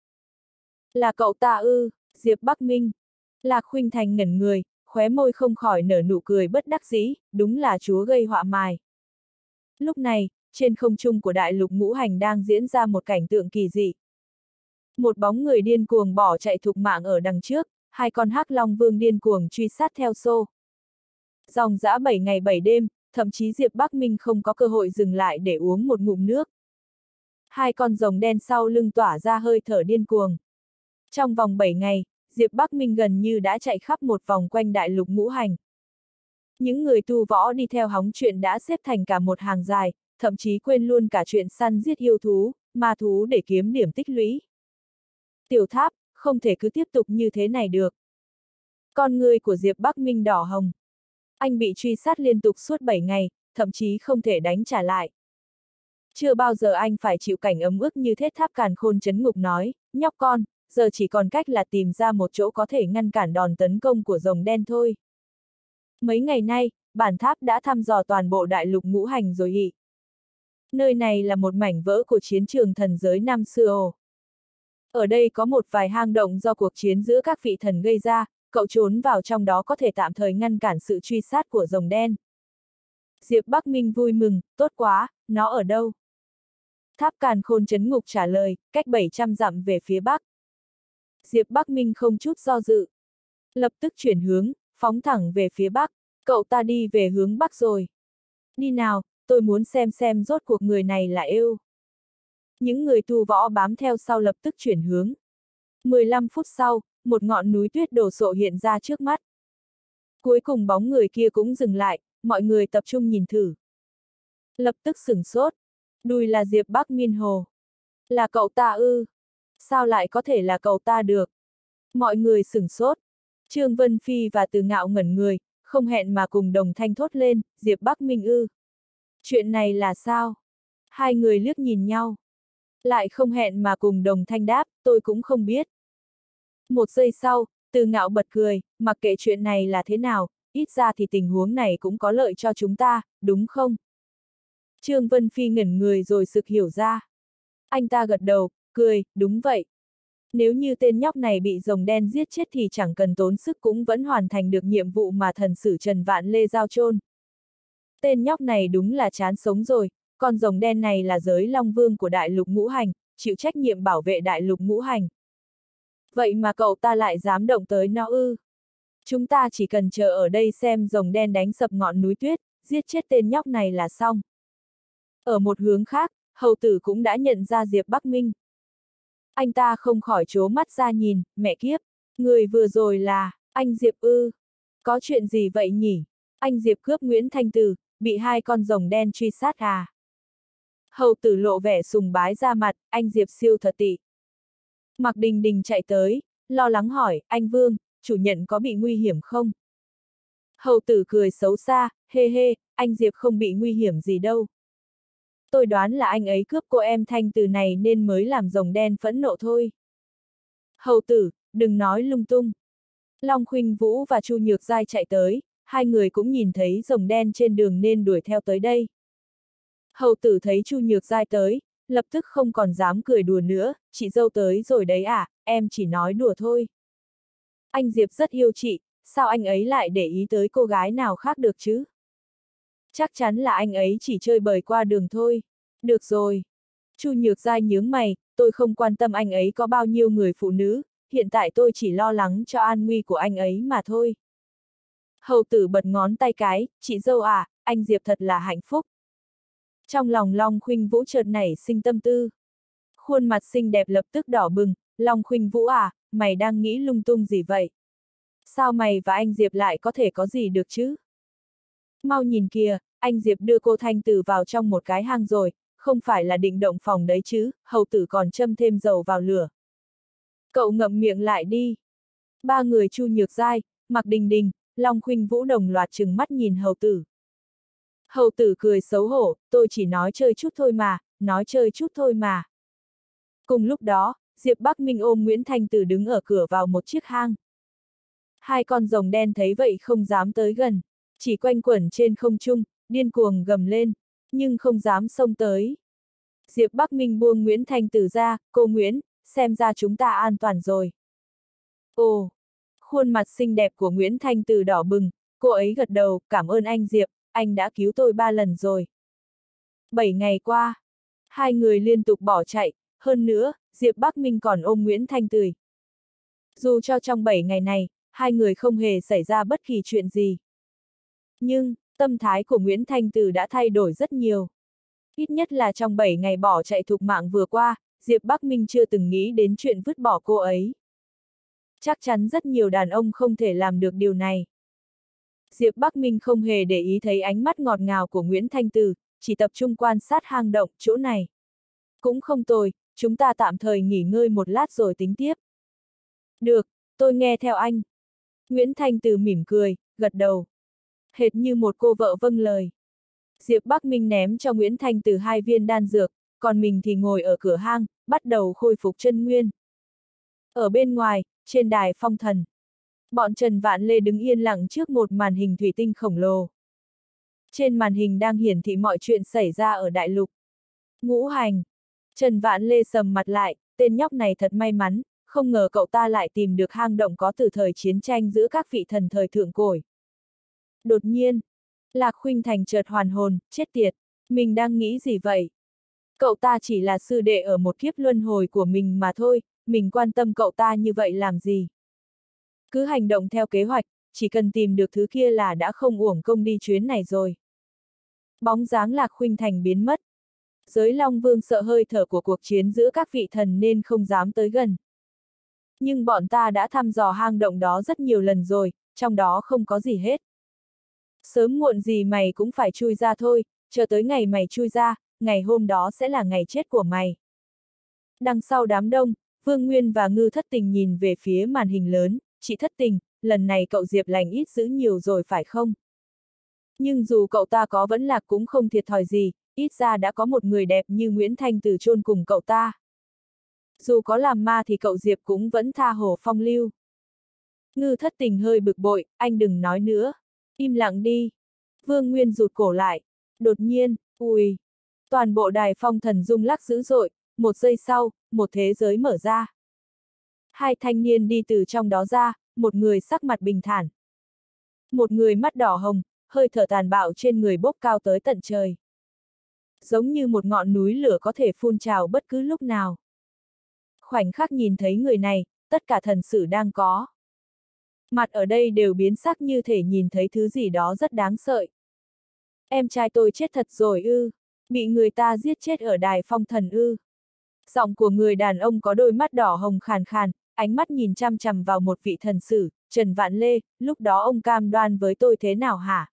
Là cậu ta ư? Diệp Bắc Minh. Lạc Khuynh Thành ngẩn người, khóe môi không khỏi nở nụ cười bất đắc dĩ, đúng là chúa gây họa mài. Lúc này, trên không trung của đại lục ngũ hành đang diễn ra một cảnh tượng kỳ dị. Một bóng người điên cuồng bỏ chạy thục mạng ở đằng trước, hai con hắc long vương điên cuồng truy sát theo xô. Dòng dã 7 ngày 7 đêm, thậm chí Diệp Bắc Minh không có cơ hội dừng lại để uống một ngụm nước. Hai con rồng đen sau lưng tỏa ra hơi thở điên cuồng. Trong vòng 7 ngày, Diệp Bắc Minh gần như đã chạy khắp một vòng quanh đại lục ngũ hành. Những người tu võ đi theo hóng chuyện đã xếp thành cả một hàng dài, thậm chí quên luôn cả chuyện săn giết yêu thú, ma thú để kiếm điểm tích lũy. Tiểu Tháp, không thể cứ tiếp tục như thế này được. Con người của Diệp Bắc Minh đỏ hồng. Anh bị truy sát liên tục suốt 7 ngày, thậm chí không thể đánh trả lại. Chưa bao giờ anh phải chịu cảnh ấm ức như thế. Tháp Càn Khôn Chấn Ngục nói, nhóc con, giờ chỉ còn cách là tìm ra một chỗ có thể ngăn cản đòn tấn công của rồng đen thôi. Mấy ngày nay, bản tháp đã thăm dò toàn bộ đại lục ngũ hành rồi ị. Nơi này là một mảnh vỡ của chiến trường thần giới năm xưa. Ở đây có một vài hang động do cuộc chiến giữa các vị thần gây ra, cậu trốn vào trong đó có thể tạm thời ngăn cản sự truy sát của rồng đen. Diệp Bắc Minh vui mừng, tốt quá, nó ở đâu? Tháp Càn Khôn Chấn Ngục trả lời, cách 700 dặm về phía bắc. Diệp Bắc Minh không chút do dự. Lập tức chuyển hướng, phóng thẳng về phía bắc, cậu ta đi về hướng bắc rồi. Đi nào, tôi muốn xem rốt cuộc người này là yêu. Những người tu võ bám theo sau lập tức chuyển hướng. 15 phút sau, một ngọn núi tuyết đồ sộ hiện ra trước mắt. Cuối cùng bóng người kia cũng dừng lại, mọi người tập trung nhìn thử. Lập tức sửng sốt. Đùi là Diệp Bắc Minh Hồ. Là cậu ta ư? Sao lại có thể là cậu ta được? Mọi người sửng sốt. Trương Vân Phi và Từ Ngạo ngẩn người, không hẹn mà cùng đồng thanh thốt lên, Diệp Bắc Minh ư? Chuyện này là sao? Hai người liếc nhìn nhau. Lại không hẹn mà cùng đồng thanh đáp, tôi cũng không biết. Một giây sau, Từ Ngạo bật cười, mặc kệ chuyện này là thế nào, ít ra thì tình huống này cũng có lợi cho chúng ta, đúng không? Trương Vân Phi ngẩn người rồi sực hiểu ra. Anh ta gật đầu, cười, đúng vậy. Nếu như tên nhóc này bị rồng đen giết chết thì chẳng cần tốn sức cũng vẫn hoàn thành được nhiệm vụ mà thần sử Trần Vạn Lê giao chôn. Tên nhóc này đúng là chán sống rồi, con rồng đen này là giới long vương của đại lục ngũ hành, chịu trách nhiệm bảo vệ đại lục ngũ hành. Vậy mà cậu ta lại dám động tới nó ư? Chúng ta chỉ cần chờ ở đây xem rồng đen đánh sập ngọn núi tuyết, giết chết tên nhóc này là xong. Ở một hướng khác, hầu tử cũng đã nhận ra Diệp Bắc Minh. Anh ta không khỏi trố mắt ra nhìn, mẹ kiếp, người vừa rồi là, anh Diệp ư? Có chuyện gì vậy nhỉ? Anh Diệp cướp Nguyễn Thanh Từ, bị hai con rồng đen truy sát à? Hầu tử lộ vẻ sùng bái ra mặt, anh Diệp siêu thật tị. Mạc Đình Đình chạy tới, lo lắng hỏi, anh Vương, chủ nhận có bị nguy hiểm không? Hầu tử cười xấu xa, hê hê, anh Diệp không bị nguy hiểm gì đâu. Tôi đoán là anh ấy cướp cô em Thanh Từ này nên mới làm rồng đen phẫn nộ thôi. Hầu tử, đừng nói lung tung. Long Khuynh Vũ và Chu Nhược Giai chạy tới, hai người cũng nhìn thấy rồng đen trên đường nên đuổi theo tới đây. Hầu tử thấy Chu Nhược Giai tới, lập tức không còn dám cười đùa nữa, chị dâu tới rồi đấy à, em chỉ nói đùa thôi. Anh Diệp rất yêu chị, sao anh ấy lại để ý tới cô gái nào khác được chứ? Chắc chắn là anh ấy chỉ chơi bời qua đường thôi. Được rồi. Chu Nhược Giai nhướng mày, tôi không quan tâm anh ấy có bao nhiêu người phụ nữ, hiện tại tôi chỉ lo lắng cho an nguy của anh ấy mà thôi. Hầu tử bật ngón tay cái, chị dâu à, anh Diệp thật là hạnh phúc. Trong lòng Long Khuynh Vũ chợt nảy sinh tâm tư. Khuôn mặt xinh đẹp lập tức đỏ bừng, Long Khuynh Vũ à, mày đang nghĩ lung tung gì vậy? Sao mày và anh Diệp lại có thể có gì được chứ? Mau nhìn kìa, anh Diệp đưa cô Thanh Từ vào trong một cái hang rồi, không phải là định động phòng đấy chứ, hầu tử còn châm thêm dầu vào lửa. Cậu ngậm miệng lại đi. Ba người Chu Nhược Giai, Mạc Đình Đình, Long Khuynh Vũ đồng loạt trừng mắt nhìn hầu tử. Hầu tử cười xấu hổ, tôi chỉ nói chơi chút thôi mà, nói chơi chút thôi mà. Cùng lúc đó, Diệp Bắc Minh ôm Nguyễn Thanh Từ đứng ở cửa vào một chiếc hang. Hai con rồng đen thấy vậy không dám tới gần, chỉ quanh quẩn trên không trung, điên cuồng gầm lên, nhưng không dám xông tới. Diệp Bắc Minh buông Nguyễn Thanh Từ ra, cô Nguyễn, xem ra chúng ta an toàn rồi. Ồ, khuôn mặt xinh đẹp của Nguyễn Thanh Từ đỏ bừng, cô ấy gật đầu, cảm ơn anh Diệp, anh đã cứu tôi 3 lần rồi. 7 ngày qua, hai người liên tục bỏ chạy, hơn nữa, Diệp Bắc Minh còn ôm Nguyễn Thanh Từ. Dù cho trong 7 ngày này, hai người không hề xảy ra bất kỳ chuyện gì. Nhưng, tâm thái của Nguyễn Thanh Từ đã thay đổi rất nhiều. Ít nhất là trong 7 ngày bỏ chạy thục mạng vừa qua, Diệp Bắc Minh chưa từng nghĩ đến chuyện vứt bỏ cô ấy. Chắc chắn rất nhiều đàn ông không thể làm được điều này. Diệp Bắc Minh không hề để ý thấy ánh mắt ngọt ngào của Nguyễn Thanh Từ, chỉ tập trung quan sát hang động chỗ này. Cũng không tồi, chúng ta tạm thời nghỉ ngơi một lát rồi tính tiếp. Được, tôi nghe theo anh. Nguyễn Thanh Từ mỉm cười, gật đầu. Hệt như một cô vợ vâng lời. Diệp Bắc Minh ném cho Nguyễn Thanh Từ 2 viên đan dược, còn mình thì ngồi ở cửa hang, bắt đầu khôi phục chân nguyên. Ở bên ngoài, trên đài phong thần, bọn Trần Vạn Lê đứng yên lặng trước một màn hình thủy tinh khổng lồ. Trên màn hình đang hiển thị mọi chuyện xảy ra ở đại lục ngũ hành. Trần Vạn Lê sầm mặt lại, tên nhóc này thật may mắn, không ngờ cậu ta lại tìm được hang động có từ thời chiến tranh giữa các vị thần thời thượng cổ. Đột nhiên, Lạc Khuynh Thành chợt hoàn hồn, chết tiệt, mình đang nghĩ gì vậy? Cậu ta chỉ là sư đệ ở một kiếp luân hồi của mình mà thôi, mình quan tâm cậu ta như vậy làm gì? Cứ hành động theo kế hoạch, chỉ cần tìm được thứ kia là đã không uổng công đi chuyến này rồi. Bóng dáng Lạc Khuynh Thành biến mất. Giới Long Vương sợ hơi thở của cuộc chiến giữa các vị thần nên không dám tới gần. Nhưng bọn ta đã thăm dò hang động đó rất nhiều lần rồi, trong đó không có gì hết. Sớm muộn gì mày cũng phải chui ra thôi, chờ tới ngày mày chui ra, ngày hôm đó sẽ là ngày chết của mày. Đằng sau đám đông, Vương Nguyên và Ngư Thất Tình nhìn về phía màn hình lớn, chị Thất Tình, lần này cậu Diệp lành ít dữ nhiều rồi phải không? Nhưng dù cậu ta có vẫn lạc cũng không thiệt thòi gì, ít ra đã có một người đẹp như Nguyễn Thanh Từ chôn cùng cậu ta. Dù có làm ma thì cậu Diệp cũng vẫn tha hồ phong lưu. Ngư Thất Tình hơi bực bội, anh đừng nói nữa. Im lặng đi. Vương Nguyên rụt cổ lại. Đột nhiên, ùi. Toàn bộ đài phong thần rung lắc dữ dội, một giây sau, một thế giới mở ra. Hai thanh niên đi từ trong đó ra, một người sắc mặt bình thản. Một người mắt đỏ hồng, hơi thở tàn bạo trên người bốc cao tới tận trời. Giống như một ngọn núi lửa có thể phun trào bất cứ lúc nào. Khoảnh khắc nhìn thấy người này, tất cả thần sử đang có. Mặt ở đây đều biến sắc như thể nhìn thấy thứ gì đó rất đáng sợ. Em trai tôi chết thật rồi ư, bị người ta giết chết ở đài phong thần ư. Giọng của người đàn ông có đôi mắt đỏ hồng khàn khàn, ánh mắt nhìn chăm chằm vào một vị thần sử, Trần Vạn Lê, lúc đó ông cam đoan với tôi thế nào hả?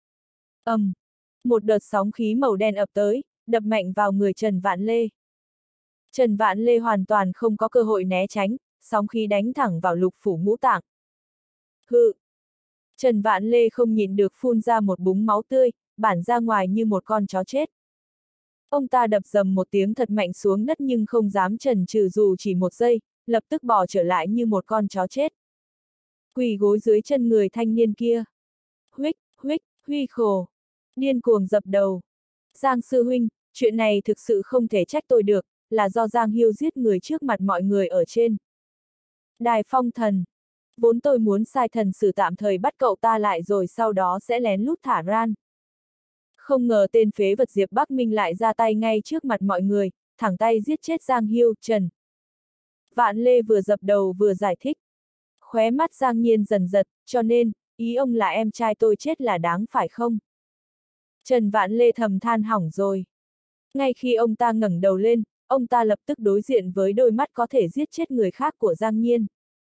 Một đợt sóng khí màu đen ập tới, đập mạnh vào người Trần Vạn Lê. Trần Vạn Lê hoàn toàn không có cơ hội né tránh, sóng khí đánh thẳng vào lục phủ ngũ tạng. Hự! Trần Vạn Lê không nhịn được phun ra một búng máu tươi, bản ra ngoài như một con chó chết. Ông ta đập dầm một tiếng thật mạnh xuống đất nhưng không dám chần chừ dù chỉ một giây, lập tức bò trở lại như một con chó chết. Quỳ gối dưới chân người thanh niên kia. Huých, huy khổ. Điên cuồng dập đầu. Giang sư huynh, chuyện này thực sự không thể trách tôi được, là do Giang Hiêu giết người trước mặt mọi người ở trên đài phong thần. Vốn tôi muốn sai thần sử tạm thời bắt cậu ta lại rồi sau đó sẽ lén lút thả ran. Không ngờ tên phế vật Diệp Bắc Minh lại ra tay ngay trước mặt mọi người, thẳng tay giết chết Giang Hiêu, Trần Vạn Lê vừa dập đầu vừa giải thích. Khóe mắt Giang Nhiên dần giật, cho nên, ý ông là em trai tôi chết là đáng phải không? Trần Vạn Lê thầm than hỏng rồi. Ngay khi ông ta ngẩng đầu lên, ông ta lập tức đối diện với đôi mắt có thể giết chết người khác của Giang Nhiên.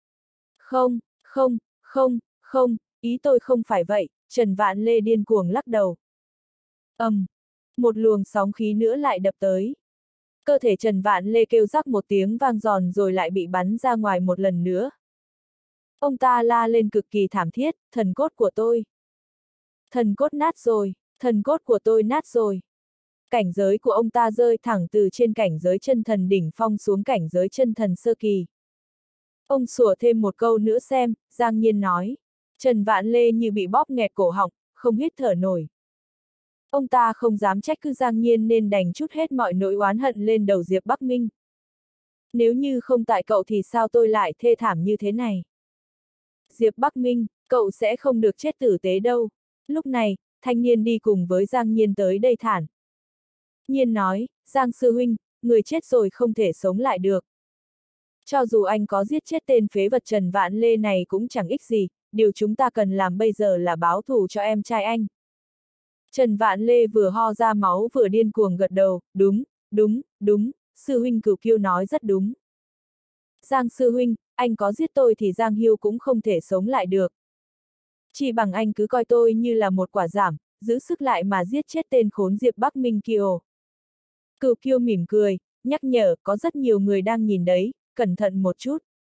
Không, ý tôi không phải vậy, Trần Vạn Lê điên cuồng lắc đầu. Một luồng sóng khí nữa lại đập tới. Cơ thể Trần Vạn Lê kêu rắc một tiếng vang giòn rồi lại bị bắn ra ngoài một lần nữa. Ông ta la lên cực kỳ thảm thiết, thần cốt của tôi. Thần cốt nát rồi, thần cốt của tôi nát rồi. Cảnh giới của ông ta rơi thẳng từ trên cảnh giới chân thần đỉnh phong xuống cảnh giới chân thần sơ kỳ. Ông sủa thêm một câu nữa xem, Giang Nhiên nói. Trần Vạn Lê như bị bóp nghẹt cổ họng, không hít thở nổi. Ông ta không dám trách cứ Giang Nhiên nên đành trút hết mọi nỗi oán hận lên đầu Diệp Bắc Minh. Nếu như không tại cậu thì sao tôi lại thê thảm như thế này? Diệp Bắc Minh, cậu sẽ không được chết tử tế đâu. Lúc này, thanh niên đi cùng với Giang Nhiên tới đây thản nhiên nói, Giang sư huynh, người chết rồi không thể sống lại được. Cho dù anh có giết chết tên phế vật Trần Vạn Lê này cũng chẳng ích gì, điều chúng ta cần làm bây giờ là báo thù cho em trai anh. Trần Vạn Lê vừa ho ra máu vừa điên cuồng gật đầu, đúng, sư huynh Cửu Kiêu nói rất đúng. Giang sư huynh, anh có giết tôi thì Giang Hiêu cũng không thể sống lại được. Chỉ bằng anh cứ coi tôi như là một quả giảm, giữ sức lại mà giết chết tên khốn Diệp Bắc Minh Kiều. Cửu Kiêu mỉm cười, nhắc nhở có rất nhiều người đang nhìn đấy, cẩn thận một chút.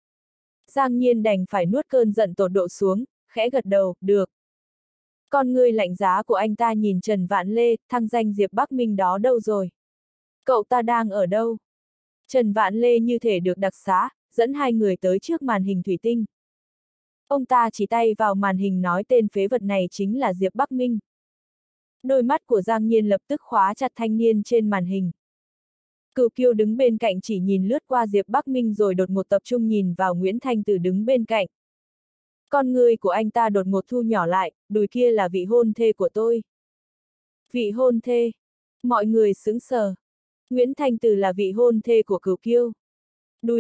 Giang Nhiên đành phải nuốt cơn giận tột độ xuống, khẽ gật đầu, được. Con ngươi lạnh giá của anh ta nhìn Trần Vạn Lê, thăng danh Diệp Bắc Minh đó đâu rồi? Cậu ta đang ở đâu? Trần Vạn Lê như thể được đặc xá, dẫn hai người tới trước màn hình thủy tinh. Ông ta chỉ tay vào màn hình nói tên phế vật này chính là Diệp Bắc Minh. Đôi mắt của Giang Nhiên lập tức khóa chặt thanh niên trên màn hình. Cửu Kiêu đứng bên cạnh chỉ nhìn lướt qua Diệp Bắc Minh rồi đột ngột tập trung nhìn vào Nguyễn Thanh Tử đứng bên cạnh. Con người của anh ta đột ngột thu nhỏ lại, đùi kia là vị hôn thê của tôi. Vị hôn thê. Mọi người sững sờ. Nguyễn Thanh Tử là vị hôn thê của Cửu Kiêu. Đùi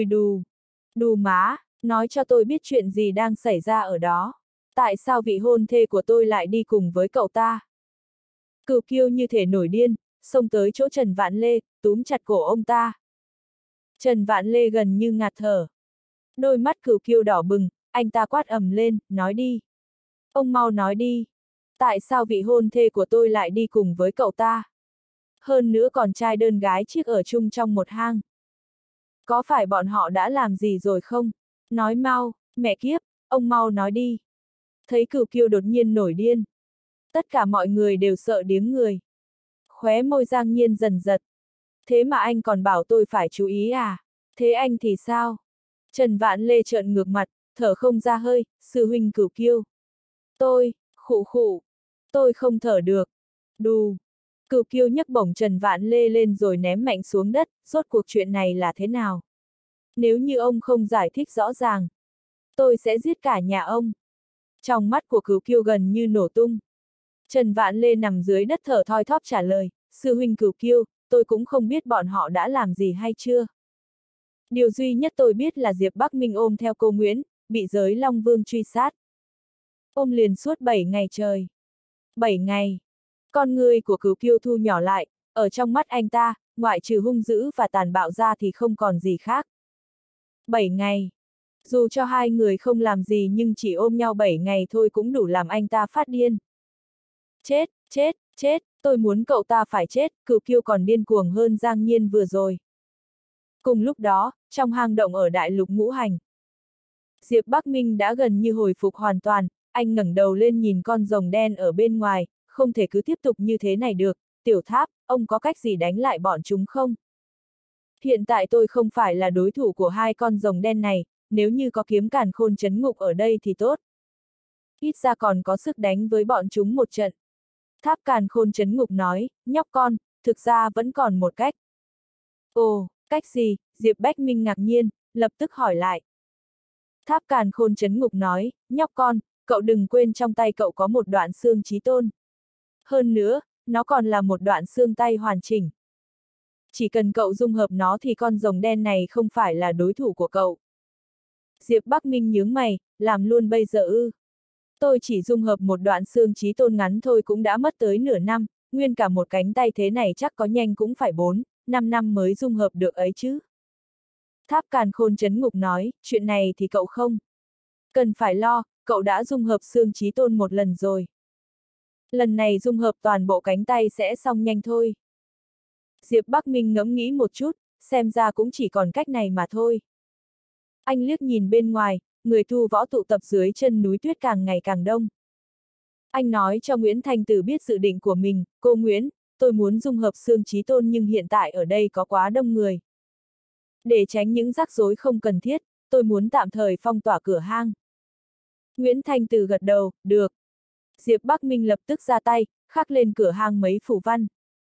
đù má, nói cho tôi biết chuyện gì đang xảy ra ở đó. Tại sao vị hôn thê của tôi lại đi cùng với cậu ta? Cửu Kiêu như thể nổi điên, xông tới chỗ Trần Vạn Lê, túm chặt cổ ông ta. Trần Vạn Lê gần như ngạt thở. Đôi mắt Cửu Kiêu đỏ bừng, anh ta quát ầm lên, nói đi. Ông mau nói đi. Tại sao vị hôn thê của tôi lại đi cùng với cậu ta? Hơn nữa còn trai đơn gái chiếc ở chung trong một hang. Có phải bọn họ đã làm gì rồi không? Nói mau, mẹ kiếp, ông mau nói đi. Thấy Cửu Kiêu đột nhiên nổi điên. Tất cả mọi người đều sợ điếng người. Khóe môi Giang Nhiên dần giật. Thế mà anh còn bảo tôi phải chú ý à? Thế anh thì sao? Trần Vạn Lê trợn ngược mặt, thở không ra hơi, sư huynh Cửu Kiêu. Tôi, khụ khụ, tôi không thở được. Đù. Cửu Kiêu nhấc bổng Trần Vạn Lê lên rồi ném mạnh xuống đất, rốt cuộc chuyện này là thế nào? Nếu như ông không giải thích rõ ràng, tôi sẽ giết cả nhà ông. Trong mắt của Cửu Kiêu gần như nổ tung. Trần Vạn Lê nằm dưới đất thở thoi thóp trả lời, sư huynh Cửu Kiêu, tôi cũng không biết bọn họ đã làm gì hay chưa. Điều duy nhất tôi biết là Diệp Bắc Minh ôm theo cô Nguyễn, bị giới Long Vương truy sát. Ôm liền suốt 7 ngày trời. 7 ngày. Con người của Cửu Kiêu thu nhỏ lại, ở trong mắt anh ta, ngoại trừ hung dữ và tàn bạo ra thì không còn gì khác. 7 ngày. Dù cho hai người không làm gì nhưng chỉ ôm nhau 7 ngày thôi cũng đủ làm anh ta phát điên. Chết, chết, chết, tôi muốn cậu ta phải chết, Cửu Kiêu còn điên cuồng hơn Giang Nhiên vừa rồi. Cùng lúc đó, trong hang động ở Đại Lục Ngũ Hành, Diệp Bắc Minh đã gần như hồi phục hoàn toàn, anh ngẩng đầu lên nhìn con rồng đen ở bên ngoài, không thể cứ tiếp tục như thế này được, Tiểu Tháp, ông có cách gì đánh lại bọn chúng không? Hiện tại tôi không phải là đối thủ của hai con rồng đen này, nếu như có kiếm càn khôn trấn ngục ở đây thì tốt. Ít ra còn có sức đánh với bọn chúng một trận. Tháp càn khôn trấn ngục nói, nhóc con, thực ra vẫn còn một cách. Ồ, cách gì? Diệp Bách Minh ngạc nhiên, lập tức hỏi lại. Tháp càn khôn trấn ngục nói, nhóc con, cậu đừng quên trong tay cậu có một đoạn xương chí tôn. Hơn nữa, nó còn là một đoạn xương tay hoàn chỉnh. Chỉ cần cậu dung hợp nó thì con rồng đen này không phải là đối thủ của cậu. Diệp Bắc Minh nhướng mày, làm luôn bây giờ ư. Tôi chỉ dung hợp một đoạn xương chí tôn ngắn thôi cũng đã mất tới nửa năm, nguyên cả một cánh tay thế này chắc có nhanh cũng phải 4-5 năm mới dung hợp được ấy chứ. Tháp càn khôn trấn ngục nói, chuyện này thì cậu không cần phải lo, cậu đã dung hợp xương chí tôn một lần rồi. Lần này dung hợp toàn bộ cánh tay sẽ xong nhanh thôi. Diệp Bắc Minh ngẫm nghĩ một chút, xem ra cũng chỉ còn cách này mà thôi. Anh liếc nhìn bên ngoài, người tu võ tụ tập dưới chân núi tuyết càng ngày càng đông. Anh nói cho Nguyễn Thanh Tử biết dự định của mình, cô Nguyễn, tôi muốn dung hợp xương chí tôn nhưng hiện tại ở đây có quá đông người. Để tránh những rắc rối không cần thiết, tôi muốn tạm thời phong tỏa cửa hang. Nguyễn Thanh Tử gật đầu, được. Diệp Bắc Minh lập tức ra tay, khắc lên cửa hang mấy phù văn.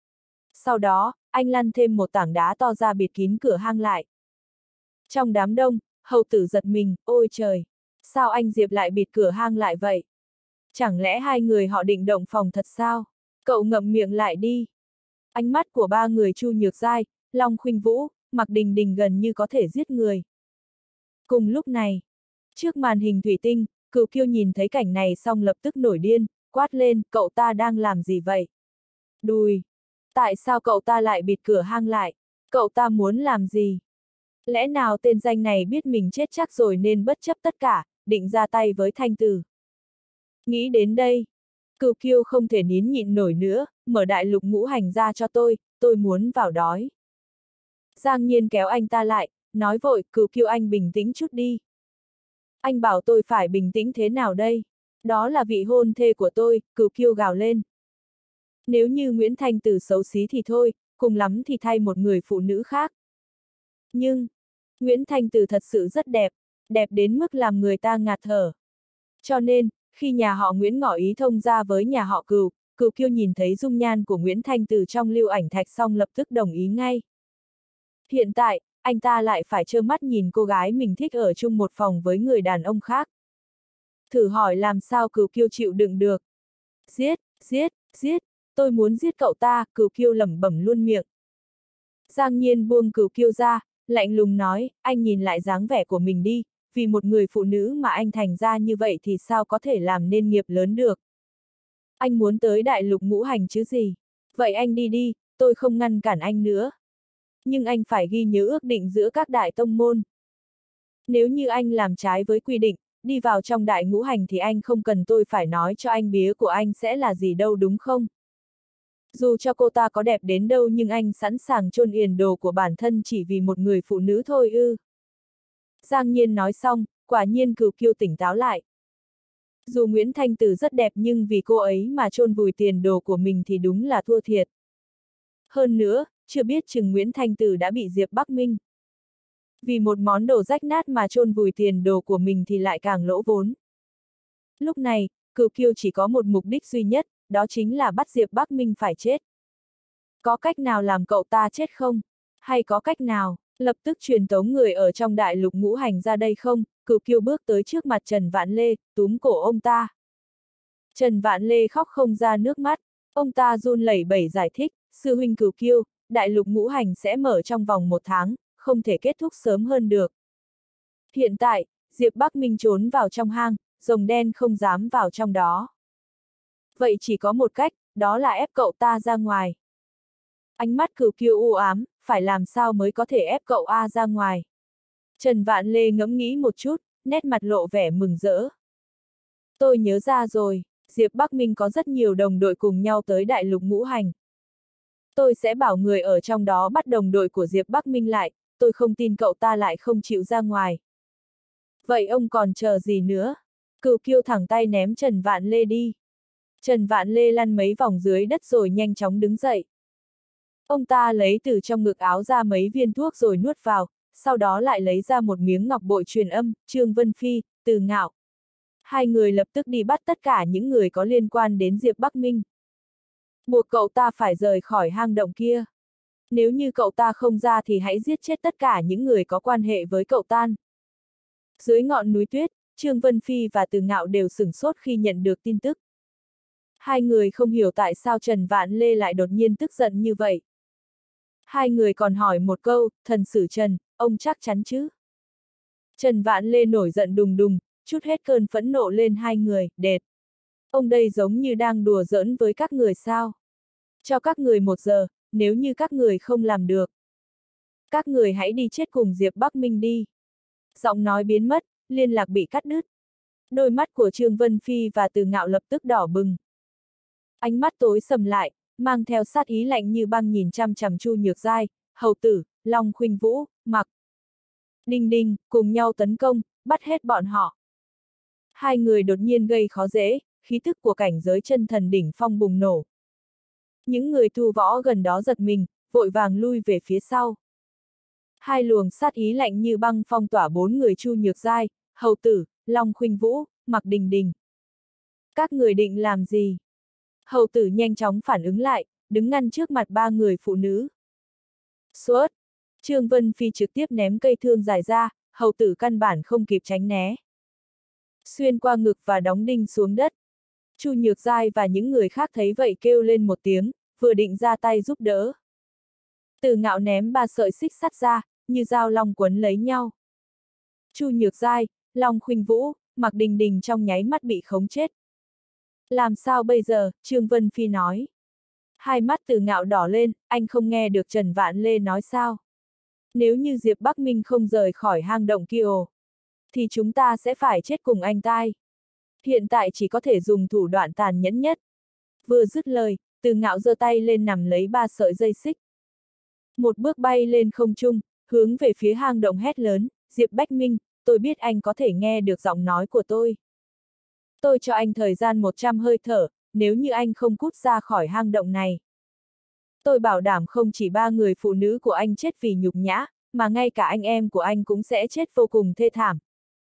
Sau đó, anh lăn thêm một tảng đá to ra bịt kín cửa hang lại. Trong đám đông, hầu tử giật mình, ôi trời! Sao anh Diệp lại bịt cửa hang lại vậy? Chẳng lẽ hai người họ định động phòng thật sao? Cậu ngậm miệng lại đi. Ánh mắt của ba người Chu Nhược Giai, Long Khuynh Vũ, Mạc Đình Đình gần như có thể giết người. Cùng lúc này, trước màn hình thủy tinh, Cửu Kiêu nhìn thấy cảnh này xong lập tức nổi điên, quát lên, cậu ta đang làm gì vậy? Đùi! Tại sao cậu ta lại bịt cửa hang lại? Cậu ta muốn làm gì? Lẽ nào tên danh này biết mình chết chắc rồi nên bất chấp tất cả, định ra tay với Thanh Tử? Nghĩ đến đây, Cửu Kiêu không thể nín nhịn nổi nữa, mở Đại Lục Ngũ Hành ra cho tôi muốn vào đói. Giang Nhiên kéo anh ta lại, nói vội, Cửu Kiêu anh bình tĩnh chút đi. Anh bảo tôi phải bình tĩnh thế nào đây? Đó là vị hôn thê của tôi, Cửu Kiêu gào lên. Nếu như Nguyễn Thanh Tử xấu xí thì thôi, cùng lắm thì thay một người phụ nữ khác. Nhưng, Nguyễn Thanh Tử thật sự rất đẹp, đẹp đến mức làm người ta ngạt thở. Cho nên, khi nhà họ Nguyễn ngỏ ý thông gia với nhà họ Cửu, Cửu Kiêu nhìn thấy dung nhan của Nguyễn Thanh Tử trong lưu ảnh thạch xong lập tức đồng ý ngay. Hiện tại, anh ta lại phải trơ mắt nhìn cô gái mình thích ở chung một phòng với người đàn ông khác. Thử hỏi làm sao Cửu Kiêu chịu đựng được. Giết, giết, giết, tôi muốn giết cậu ta, Cửu Kiêu lẩm bẩm luôn miệng. Giang Nhiên buông Cửu Kiêu ra, lạnh lùng nói, anh nhìn lại dáng vẻ của mình đi, vì một người phụ nữ mà anh thành ra như vậy thì sao có thể làm nên nghiệp lớn được. Anh muốn tới Đại Lục Ngũ Hành chứ gì? Vậy anh đi đi, tôi không ngăn cản anh nữa. Nhưng anh phải ghi nhớ ước định giữa các đại tông môn. Nếu như anh làm trái với quy định, đi vào trong Đại Ngũ Hành thì anh không cần tôi phải nói cho anh bía của anh sẽ là gì đâu đúng không? Dù cho cô ta có đẹp đến đâu nhưng anh sẵn sàng chôn yển đồ của bản thân chỉ vì một người phụ nữ thôi ư. Giang Nhiên nói xong, quả nhiên Cửu Kiêu tỉnh táo lại. Dù Nguyễn Thanh Tử rất đẹp nhưng vì cô ấy mà chôn vùi tiền đồ của mình thì đúng là thua thiệt. Hơn nữa, chưa biết chừng Nguyễn Thanh Tử đã bị Diệp Bắc Minh. Vì một món đồ rách nát mà chôn vùi tiền đồ của mình thì lại càng lỗ vốn. Lúc này, Cửu Kiêu chỉ có một mục đích duy nhất, đó chính là bắt Diệp Bắc Minh phải chết. Có cách nào làm cậu ta chết không? Hay có cách nào, lập tức truyền tống người ở trong đại lục ngũ hành ra đây không? Cửu Kiêu bước tới trước mặt Trần Vạn Lê, túm cổ ông ta. Trần Vạn Lê khóc không ra nước mắt, ông ta run lẩy bẩy giải thích, sư huynh Cửu Kiêu, đại lục ngũ hành sẽ mở trong vòng 1 tháng, không thể kết thúc sớm hơn được. Hiện tại, Diệp Bắc Minh trốn vào trong hang, rồng đen không dám vào trong đó. Vậy chỉ có một cách, đó là ép cậu ta ra ngoài. Ánh mắt Cửu Kiêu u ám, phải làm sao mới có thể ép cậu A ra ngoài. Trần Vạn Lê ngẫm nghĩ một chút, nét mặt lộ vẻ mừng rỡ. Tôi nhớ ra rồi, Diệp Bắc Minh có rất nhiều đồng đội cùng nhau tới đại lục ngũ hành. Tôi sẽ bảo người ở trong đó bắt đồng đội của Diệp Bắc Minh lại, tôi không tin cậu ta lại không chịu ra ngoài. Vậy ông còn chờ gì nữa? Cửu Kiêu thẳng tay ném Trần Vạn Lê đi. Trần Vạn Lê lăn mấy vòng dưới đất rồi nhanh chóng đứng dậy. Ông ta lấy từ trong ngực áo ra mấy viên thuốc rồi nuốt vào, sau đó lại lấy ra một miếng ngọc bội truyền âm, Trương Vân Phi, Từ Ngạo. Hai người lập tức đi bắt tất cả những người có liên quan đến Diệp Bắc Minh. Buộc cậu ta phải rời khỏi hang động kia. Nếu như cậu ta không ra thì hãy giết chết tất cả những người có quan hệ với cậu ta. Dưới ngọn núi tuyết, Trương Vân Phi và Từ Ngạo đều sửng sốt khi nhận được tin tức. Hai người không hiểu tại sao Trần Vạn Lê lại đột nhiên tức giận như vậy. Hai người còn hỏi một câu, thần sử Trần, ông chắc chắn chứ? Trần Vạn Lê nổi giận đùng đùng, trút hết cơn phẫn nộ lên hai người, đệt. Ông đây giống như đang đùa giỡn với các người sao? Cho các người 1 giờ, nếu như các người không làm được. Các người hãy đi chết cùng Diệp Bắc Minh đi. Giọng nói biến mất, liên lạc bị cắt đứt. Đôi mắt của Trương Vân Phi và Từ Ngạo lập tức đỏ bừng. Ánh mắt tối sầm lại, mang theo sát ý lạnh như băng nhìn chăm chằm Chu Nhược Giai, Hầu Tử, Long Khuynh Vũ, Mặc Đình Đình, cùng nhau tấn công, bắt hết bọn họ. Hai người đột nhiên gây khó dễ, khí thức của cảnh giới chân thần đỉnh phong bùng nổ. Những người tu võ gần đó giật mình, vội vàng lui về phía sau. Hai luồng sát ý lạnh như băng phong tỏa 4 người Chu Nhược Giai, Hầu Tử, Long Khuynh Vũ, Mặc Đình Đình. Các người định làm gì? Hầu Tử nhanh chóng phản ứng lại, đứng ngăn trước mặt 3 người phụ nữ. Suốt! Trương Vân Phi trực tiếp ném cây thương dài ra, Hầu Tử căn bản không kịp tránh né. Xuyên qua ngực và đóng đinh xuống đất. Chu Nhược Giai và những người khác thấy vậy kêu lên một tiếng, vừa định ra tay giúp đỡ. Từ Ngạo ném 3 sợi xích sắt ra, như dao long quấn lấy nhau. Chu Nhược Giai, Long Khuynh Vũ, Mặc Đình Đình trong nháy mắt bị khống chết. Làm sao bây giờ, Trương Vân Phi nói. Hai mắt Từ Ngạo đỏ lên, anh không nghe được Trần Vạn Lê nói sao. Nếu như Diệp Bắc Minh không rời khỏi hang động kia thì chúng ta sẽ phải chết cùng anh tai. Hiện tại chỉ có thể dùng thủ đoạn tàn nhẫn nhất. Vừa dứt lời, Từ Ngạo giơ tay lên nắm lấy 3 sợi dây xích. Một bước bay lên không trung, hướng về phía hang động hét lớn, Diệp Bắc Minh, tôi biết anh có thể nghe được giọng nói của tôi. Tôi cho anh thời gian 100 hơi thở, nếu như anh không cút ra khỏi hang động này. Tôi bảo đảm không chỉ 3 người phụ nữ của anh chết vì nhục nhã, mà ngay cả anh em của anh cũng sẽ chết vô cùng thê thảm.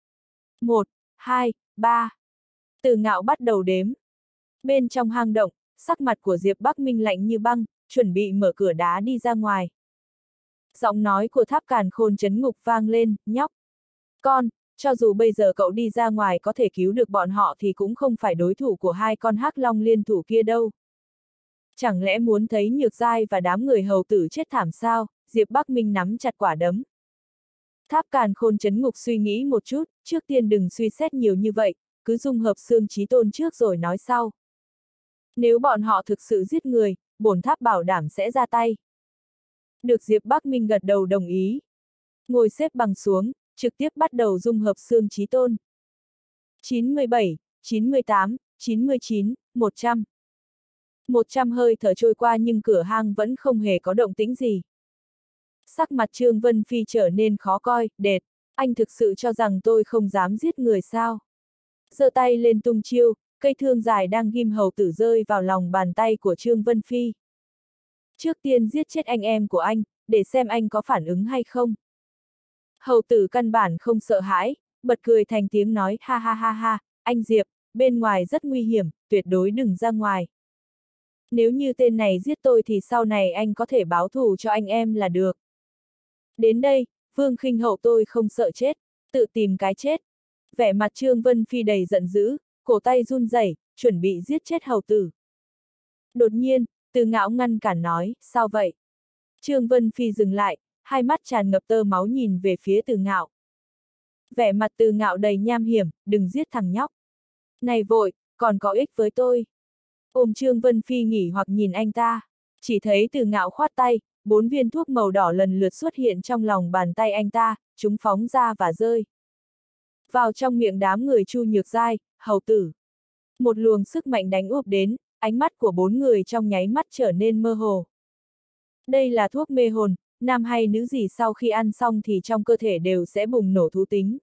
1, 2, 3. Từ Ngạo bắt đầu đếm. Bên trong hang động, sắc mặt của Diệp Bắc Minh lạnh như băng, chuẩn bị mở cửa đá đi ra ngoài. Giọng nói của Tháp Càn Khôn trấn ngục vang lên, nhóc. Con, cho dù bây giờ cậu đi ra ngoài có thể cứu được bọn họ thì cũng không phải đối thủ của 2 con hắc long liên thủ kia đâu. Chẳng lẽ muốn thấy Nhược Giai và đám người Hầu Tử chết thảm sao? Diệp Bắc Minh nắm chặt quả đấm. Tháp Càn Khôn trấn ngục suy nghĩ một chút, trước tiên đừng suy xét nhiều như vậy, cứ dung hợp xương chí tôn trước rồi nói sau. Nếu bọn họ thực sự giết người, bổn tháp bảo đảm sẽ ra tay. Được Diệp Bắc Minh gật đầu đồng ý. Ngồi xếp bằng xuống, trực tiếp bắt đầu dung hợp xương chí tôn. 97, 98, 99, 100. 100 hơi thở trôi qua nhưng cửa hang vẫn không hề có động tĩnh gì. Sắc mặt Trương Vân Phi trở nên khó coi, đệt, anh thực sự cho rằng tôi không dám giết người sao? Giơ tay lên tung chiêu, cây thương dài đang ghim hầu tử rơi vào lòng bàn tay của Trương Vân Phi. Trước tiên giết chết anh em của anh, để xem anh có phản ứng hay không. Hầu tử căn bản không sợ hãi, bật cười thành tiếng nói ha ha ha ha, anh Diệp, bên ngoài rất nguy hiểm, tuyệt đối đừng ra ngoài. Nếu như tên này giết tôi thì sau này anh có thể báo thù cho anh em là được. Đến đây, Vương Khinh Hậu tôi không sợ chết, tự tìm cái chết. Vẻ mặt Trương Vân Phi đầy giận dữ, cổ tay run rẩy, chuẩn bị giết chết hầu tử. Đột nhiên, Từ Ngạo ngăn cản nói, sao vậy? Trương Vân Phi dừng lại, hai mắt tràn ngập tơ máu nhìn về phía Từ Ngạo. Vẻ mặt Từ Ngạo đầy nham hiểm, đừng giết thằng nhóc. Này vội, còn có ích với tôi. Ôm Trương Vân Phi nghỉ hoặc nhìn anh ta, chỉ thấy Từ Ngạo khoát tay, 4 viên thuốc màu đỏ lần lượt xuất hiện trong lòng bàn tay anh ta, chúng phóng ra và rơi vào trong miệng đám người Chu Nhược Giai, hầu tử. Một luồng sức mạnh đánh úp đến, ánh mắt của 4 người trong nháy mắt trở nên mơ hồ. Đây là thuốc mê hồn, nam hay nữ gì sau khi ăn xong thì trong cơ thể đều sẽ bùng nổ thú tính.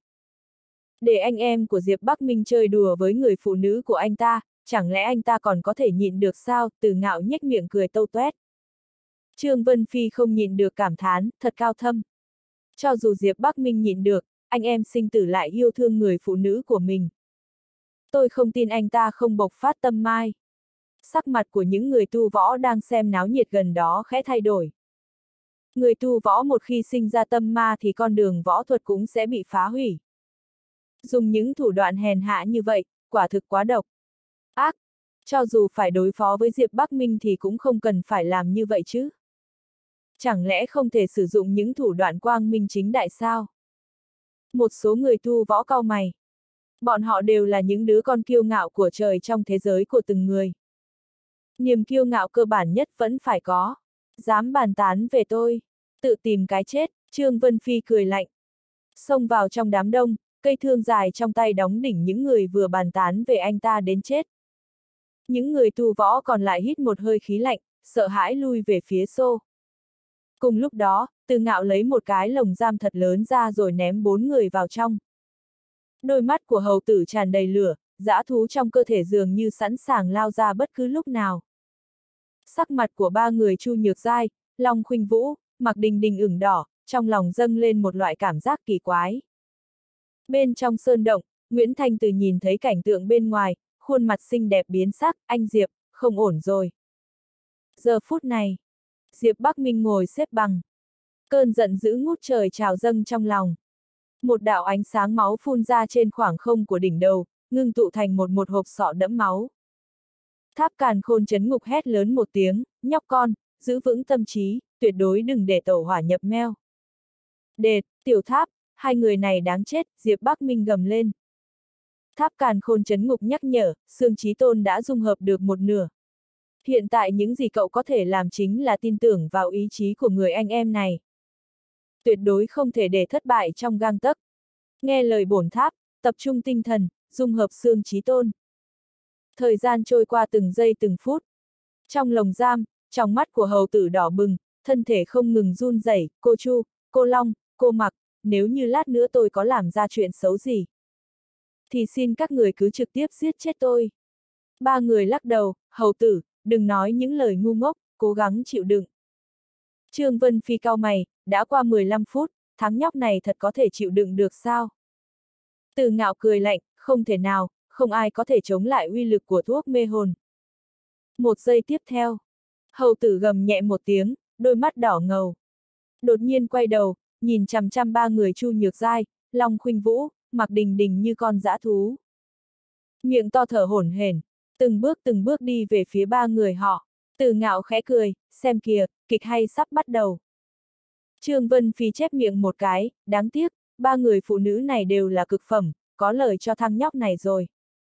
Để anh em của Diệp Bắc Minh chơi đùa với người phụ nữ của anh ta, chẳng lẽ anh ta còn có thể nhịn được sao? Từ Ngạo nhếch miệng cười tâu toét. Trương Vân Phi không nhịn được cảm thán, thật cao thâm. Cho dù Diệp Bắc Minh nhịn được, anh em sinh tử lại yêu thương người phụ nữ của mình. Tôi không tin anh ta không bộc phát tâm mai. Sắc mặt của những người tu võ đang xem náo nhiệt gần đó khẽ thay đổi. Người tu võ một khi sinh ra tâm ma thì con đường võ thuật cũng sẽ bị phá hủy. Dùng những thủ đoạn hèn hạ như vậy, quả thực quá độc. Ác, cho dù phải đối phó với Diệp Bắc Minh thì cũng không cần phải làm như vậy chứ. Chẳng lẽ không thể sử dụng những thủ đoạn quang minh chính đại sao? Một số người tu võ cau mày. Bọn họ đều là những đứa con kiêu ngạo của trời trong thế giới của từng người. Niềm kiêu ngạo cơ bản nhất vẫn phải có. Dám bàn tán về tôi, tự tìm cái chết, Trương Vân Phi cười lạnh. Xông vào trong đám đông, cây thương dài trong tay đóng đỉnh những người vừa bàn tán về anh ta đến chết. Những người tu võ còn lại hít một hơi khí lạnh, sợ hãi lui về phía xô. Cùng lúc đó, Từ Ngạo lấy một cái lồng giam thật lớn ra rồi ném 4 người vào trong. Đôi mắt của hầu tử tràn đầy lửa, dã thú trong cơ thể dường như sẵn sàng lao ra bất cứ lúc nào. Sắc mặt của 3 người Chu Nhược Giai, Long Khuynh Vũ, Mạc Đình Đình ửng đỏ, trong lòng dâng lên một loại cảm giác kỳ quái. Bên trong sơn động, Nguyễn Thanh Từ nhìn thấy cảnh tượng bên ngoài, khuôn mặt xinh đẹp biến sắc, anh Diệp, không ổn rồi. Giờ phút này, Diệp Bắc Minh ngồi xếp bằng. Cơn giận dữ ngút trời trào dâng trong lòng. Một đạo ánh sáng máu phun ra trên khoảng không của đỉnh đầu, ngưng tụ thành một hộp sọ đẫm máu. Tháp Càn Khôn chấn ngục hét lớn một tiếng, nhóc con, giữ vững tâm trí, tuyệt đối đừng để tẩu hỏa nhập meo. Đệt, Tiểu Tháp, hai người này đáng chết, Diệp Bắc Minh gầm lên. Tháp Càn Khôn chấn ngục nhắc nhở, Xương Chí Tôn đã dung hợp được một nửa. Hiện tại những gì cậu có thể làm chính là tin tưởng vào ý chí của người anh em này. Tuyệt đối không thể để thất bại trong gang tấc. Nghe lời bổn tháp, tập trung tinh thần, dung hợp Xương Chí Tôn. Thời gian trôi qua từng giây từng phút. Trong lồng giam, trong mắt của hầu tử đỏ bừng, thân thể không ngừng run rẩy. Cô Chu, cô Long, cô Mặc, nếu như lát nữa tôi có làm ra chuyện xấu gì, thì xin các người cứ trực tiếp giết chết tôi. 3 người lắc đầu, hầu tử, đừng nói những lời ngu ngốc, cố gắng chịu đựng. Trương Vân Phi cau mày, đã qua 15 phút, thằng nhóc này thật có thể chịu đựng được sao? Từ Ngạo cười lạnh, không thể nào, không ai có thể chống lại uy lực của thuốc mê hồn. Một giây tiếp theo, hầu tử gầm nhẹ một tiếng, đôi mắt đỏ ngầu. Đột nhiên quay đầu, nhìn chằm chằm 3 người Chu Nhược Giai, Long Khuynh Vũ, Mạc Đình Đình như con dã thú. Miệng to thở hổn hển, từng bước đi về phía 3 người họ. Từ Ngạo khẽ cười, xem kìa, kịch hay sắp bắt đầu. Trương Vân Phi chép miệng một cái, đáng tiếc, 3 người phụ nữ này đều là cực phẩm, có lời cho thằng nhóc này rồi.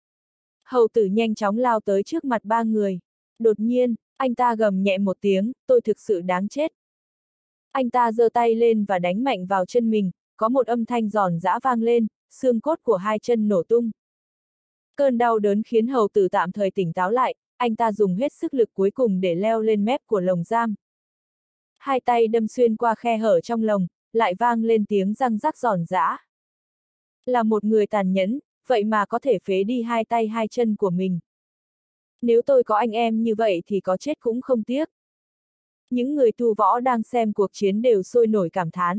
Hầu tử nhanh chóng lao tới trước mặt 3 người. Đột nhiên, anh ta gầm nhẹ một tiếng, tôi thực sự đáng chết. Anh ta giơ tay lên và đánh mạnh vào chân mình, có một âm thanh giòn giã vang lên, xương cốt của 2 chân nổ tung. Cơn đau đớn khiến hầu tử tạm thời tỉnh táo lại, anh ta dùng hết sức lực cuối cùng để leo lên mép của lồng giam. Hai tay đâm xuyên qua khe hở trong lồng, lại vang lên tiếng răng rắc giòn giã. Là một người tàn nhẫn, vậy mà có thể phế đi hai tay hai chân của mình. Nếu tôi có anh em như vậy thì có chết cũng không tiếc. Những người tu võ đang xem cuộc chiến đều sôi nổi cảm thán.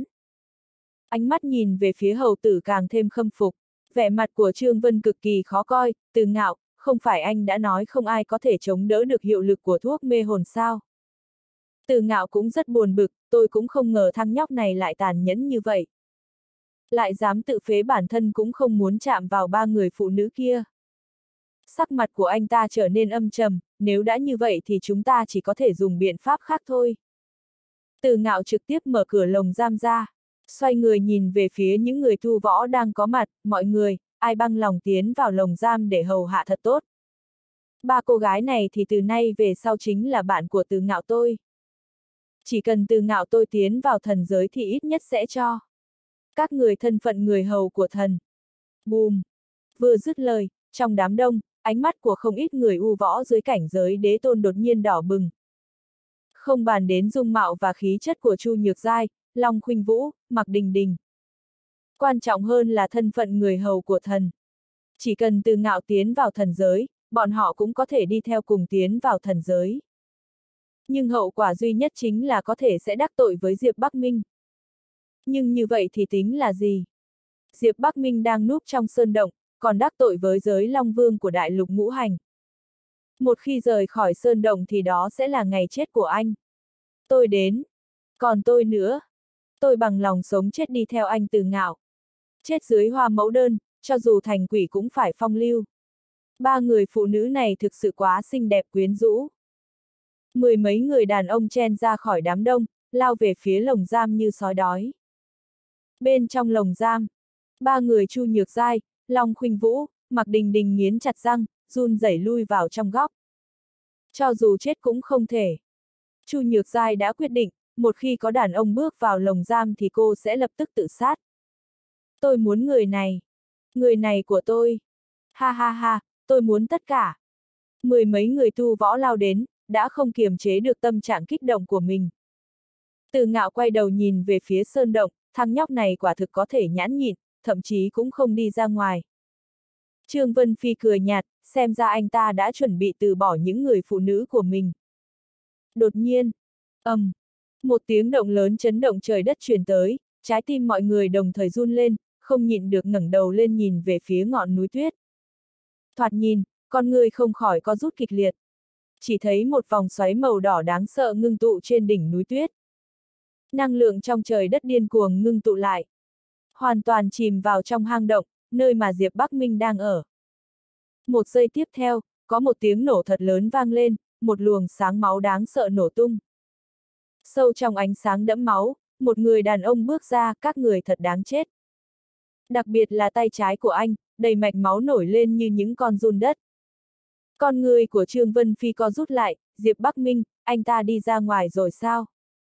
Ánh mắt nhìn về phía hầu tử càng thêm khâm phục. Vẻ mặt của Trương Vân cực kỳ khó coi, Từ Ngạo, không phải anh đã nói không ai có thể chống đỡ được hiệu lực của thuốc mê hồn sao? Từ Ngạo cũng rất buồn bực, tôi cũng không ngờ thằng nhóc này lại tàn nhẫn như vậy. Lại dám tự phế bản thân cũng không muốn chạm vào ba người phụ nữ kia. Sắc mặt của anh ta trở nên âm trầm, nếu đã như vậy thì chúng ta chỉ có thể dùng biện pháp khác thôi. Từ Ngạo trực tiếp mở cửa lồng giam ra, xoay người nhìn về phía những người tu võ đang có mặt, mọi người, ai băng lòng tiến vào lồng giam để hầu hạ thật tốt. Ba cô gái này thì từ nay về sau chính là bạn của Từ Ngạo tôi. Chỉ cần Từ Ngạo tôi tiến vào thần giới thì ít nhất sẽ cho các người thân phận người hầu của thần. Bùm! Vừa dứt lời, trong đám đông, ánh mắt của không ít người u võ dưới cảnh giới đế tôn đột nhiên đỏ bừng. Không bàn đến dung mạo và khí chất của Chu Nhược Giai, Long Khuynh Vũ, Mạc Đình Đình. Quan trọng hơn là thân phận người hầu của thần. Chỉ cần Từ Ngạo tiến vào thần giới, bọn họ cũng có thể đi theo cùng tiến vào thần giới. Nhưng hậu quả duy nhất chính là có thể sẽ đắc tội với Diệp Bắc Minh. Nhưng như vậy thì tính là gì? Diệp Bắc Minh đang núp trong sơn động, còn đắc tội với giới Long Vương của Đại Lục Ngũ Hành. Một khi rời khỏi sơn động thì đó sẽ là ngày chết của anh. Tôi đến. Còn tôi nữa. Tôi bằng lòng sống chết đi theo anh Từ Ngạo. Chết dưới hoa mẫu đơn, cho dù thành quỷ cũng phải phong lưu. Ba người phụ nữ này thực sự quá xinh đẹp quyến rũ. Mười mấy người đàn ông chen ra khỏi đám đông, lao về phía lồng giam như sói đói. Bên trong lồng giam, ba người Chu Nhược Giai, Long Khuynh Vũ, Mạc Đình Đình nghiến chặt răng, run rẩy lui vào trong góc. Cho dù chết cũng không thể. Chu Nhược Giai đã quyết định, một khi có đàn ông bước vào lồng giam thì cô sẽ lập tức tự sát. Tôi muốn người này. Người này của tôi. Ha ha ha, tôi muốn tất cả. Mười mấy người tu võ lao đến, đã không kiềm chế được tâm trạng kích động của mình. Từ Ngạo quay đầu nhìn về phía sơn động, thằng nhóc này quả thực có thể nhãn nhịn, thậm chí cũng không đi ra ngoài. Trương Vân Phi cười nhạt, xem ra anh ta đã chuẩn bị từ bỏ những người phụ nữ của mình. Đột nhiên, một tiếng động lớn chấn động trời đất truyền tới, trái tim mọi người đồng thời run lên, không nhịn được ngẩng đầu lên nhìn về phía ngọn núi tuyết. Thoạt nhìn, con người không khỏi co rút kịch liệt. Chỉ thấy một vòng xoáy màu đỏ đáng sợ ngưng tụ trên đỉnh núi tuyết. Năng lượng trong trời đất điên cuồng ngưng tụ lại. Hoàn toàn chìm vào trong hang động, nơi mà Diệp Bắc Minh đang ở. Một giây tiếp theo, có một tiếng nổ thật lớn vang lên, một luồng sáng máu đáng sợ nổ tung. Sâu trong ánh sáng đẫm máu, một người đàn ông bước ra, các người thật đáng chết. Đặc biệt là tay trái của anh, đầy mạch máu nổi lên như những con giun đất. Con người của Trương Vân Phi co rút lại, Diệp Bắc Minh, anh ta đi ra ngoài rồi sao?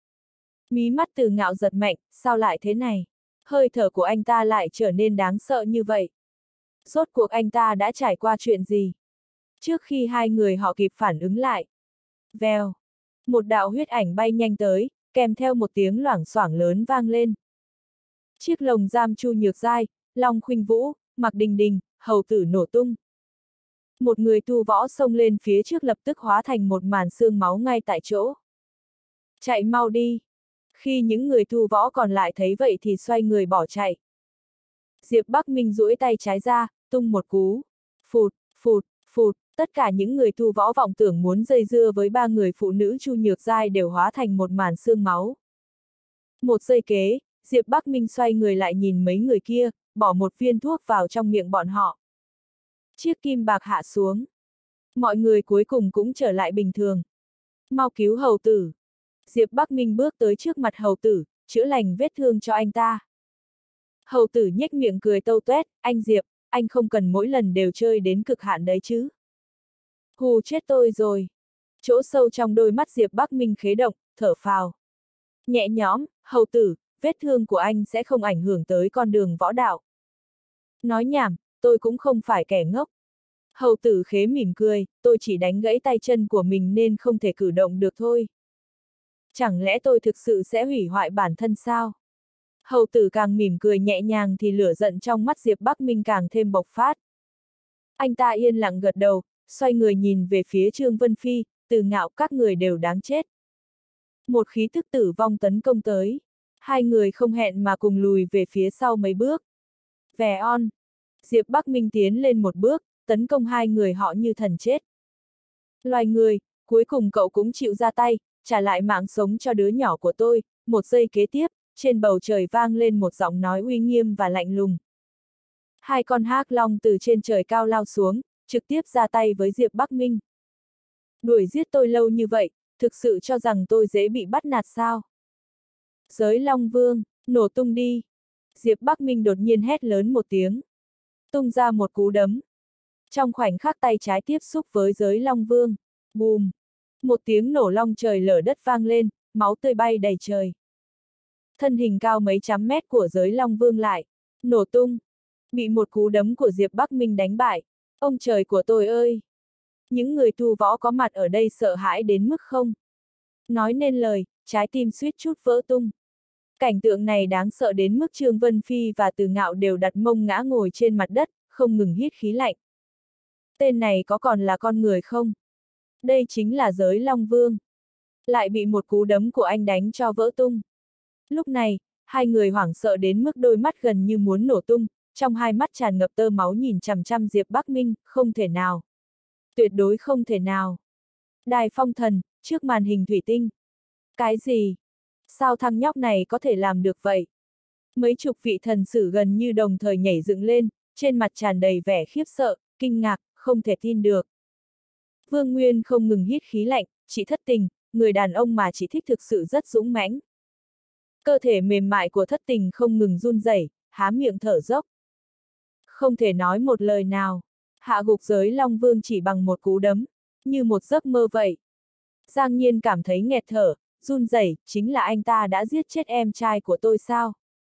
Mí mắt Từ Ngạo giật mạnh, sao lại thế này? Hơi thở của anh ta lại trở nên đáng sợ như vậy. Rốt cuộc anh ta đã trải qua chuyện gì? Trước khi hai người họ kịp phản ứng lại. Vèo. Một đạo huyết ảnh bay nhanh tới, kèm theo một tiếng loảng xoảng lớn vang lên. Chiếc lồng giam Chu Nhược Giai, Long Khuynh Vũ, Mạc Đình Đình, hầu tử nổ tung. Một người tu võ xông lên phía trước lập tức hóa thành một màn xương máu ngay tại chỗ. Chạy mau đi! Khi những người tu võ còn lại thấy vậy thì xoay người bỏ chạy. Diệp Bắc Minh duỗi tay trái ra, tung một cú. Phụt, phụt, phụt, tất cả những người tu võ vọng tưởng muốn dây dưa với ba người phụ nữ Chu Nhược Giai đều hóa thành một màn xương máu. Một giây kế, Diệp Bắc Minh xoay người lại nhìn mấy người kia, bỏ một viên thuốc vào trong miệng bọn họ. Chiếc kim bạc hạ xuống. Mọi người cuối cùng cũng trở lại bình thường. Mau cứu hầu tử. Diệp Bắc Minh bước tới trước mặt hầu tử, chữa lành vết thương cho anh ta. Hầu tử nhếch miệng cười tâu tuét, anh Diệp, anh không cần mỗi lần đều chơi đến cực hạn đấy chứ. Hù chết tôi rồi. Chỗ sâu trong đôi mắt Diệp Bắc Minh khế động, thở phào. Nhẹ nhõm, hầu tử, vết thương của anh sẽ không ảnh hưởng tới con đường võ đạo. Nói nhảm, tôi cũng không phải kẻ ngốc. Hầu tử khế mỉm cười, tôi chỉ đánh gãy tay chân của mình nên không thể cử động được thôi. Chẳng lẽ tôi thực sự sẽ hủy hoại bản thân sao? Hầu tử càng mỉm cười nhẹ nhàng thì lửa giận trong mắt Diệp Bắc Minh càng thêm bộc phát. Anh ta yên lặng gật đầu, xoay người nhìn về phía Trương Vân Phi, Từ Ngạo, các người đều đáng chết. Một khí thức tử vong tấn công tới. Hai người không hẹn mà cùng lùi về phía sau mấy bước. Vẻ on. Diệp Bắc Minh tiến lên một bước, tấn công hai người họ như thần chết. Loài người, cuối cùng cậu cũng chịu ra tay, trả lại mạng sống cho đứa nhỏ của tôi. Một giây kế tiếp, trên bầu trời vang lên một giọng nói uy nghiêm và lạnh lùng. Hai con hắc long từ trên trời cao lao xuống, trực tiếp ra tay với Diệp Bắc Minh. Đuổi giết tôi lâu như vậy, thực sự cho rằng tôi dễ bị bắt nạt sao? Giới Long Vương, nổ tung đi! Diệp Bắc Minh đột nhiên hét lớn một tiếng. Tung ra một cú đấm. Trong khoảnh khắc tay trái tiếp xúc với giới Long Vương. Bùm! Một tiếng nổ long trời lở đất vang lên, máu tươi bay đầy trời. Thân hình cao mấy trăm mét của giới Long Vương lại nổ tung. Bị một cú đấm của Diệp Bắc Minh đánh bại. Ông trời của tôi ơi! Những người tu võ có mặt ở đây sợ hãi đến mức không nói nên lời, trái tim suýt chút vỡ tung. Cảnh tượng này đáng sợ đến mức Trương Vân Phi và Từ Ngạo đều đặt mông ngã ngồi trên mặt đất, không ngừng hít khí lạnh. Tên này có còn là con người không? Đây chính là giới Long Vương. Lại bị một cú đấm của anh đánh cho vỡ tung. Lúc này, hai người hoảng sợ đến mức đôi mắt gần như muốn nổ tung, trong hai mắt tràn ngập tơ máu nhìn chằm chằm Diệp Bắc Minh, không thể nào. Tuyệt đối không thể nào. Đài phong thần, trước màn hình thủy tinh. Cái gì? Sao thằng nhóc này có thể làm được vậy? Mấy chục vị thần sử gần như đồng thời nhảy dựng lên, trên mặt tràn đầy vẻ khiếp sợ, kinh ngạc, không thể tin được. Vương Nguyên không ngừng hít khí lạnh, chị thất tình, người đàn ông mà chị thích thực sự rất dũng mãnh. Cơ thể mềm mại của thất tình không ngừng run rẩy, há miệng thở dốc. Không thể nói một lời nào, hạ gục giới Long Vương chỉ bằng một cú đấm, như một giấc mơ vậy. Giang Nhiên cảm thấy nghẹt thở, run rẩy, chính là anh ta đã giết chết em trai của tôi sao?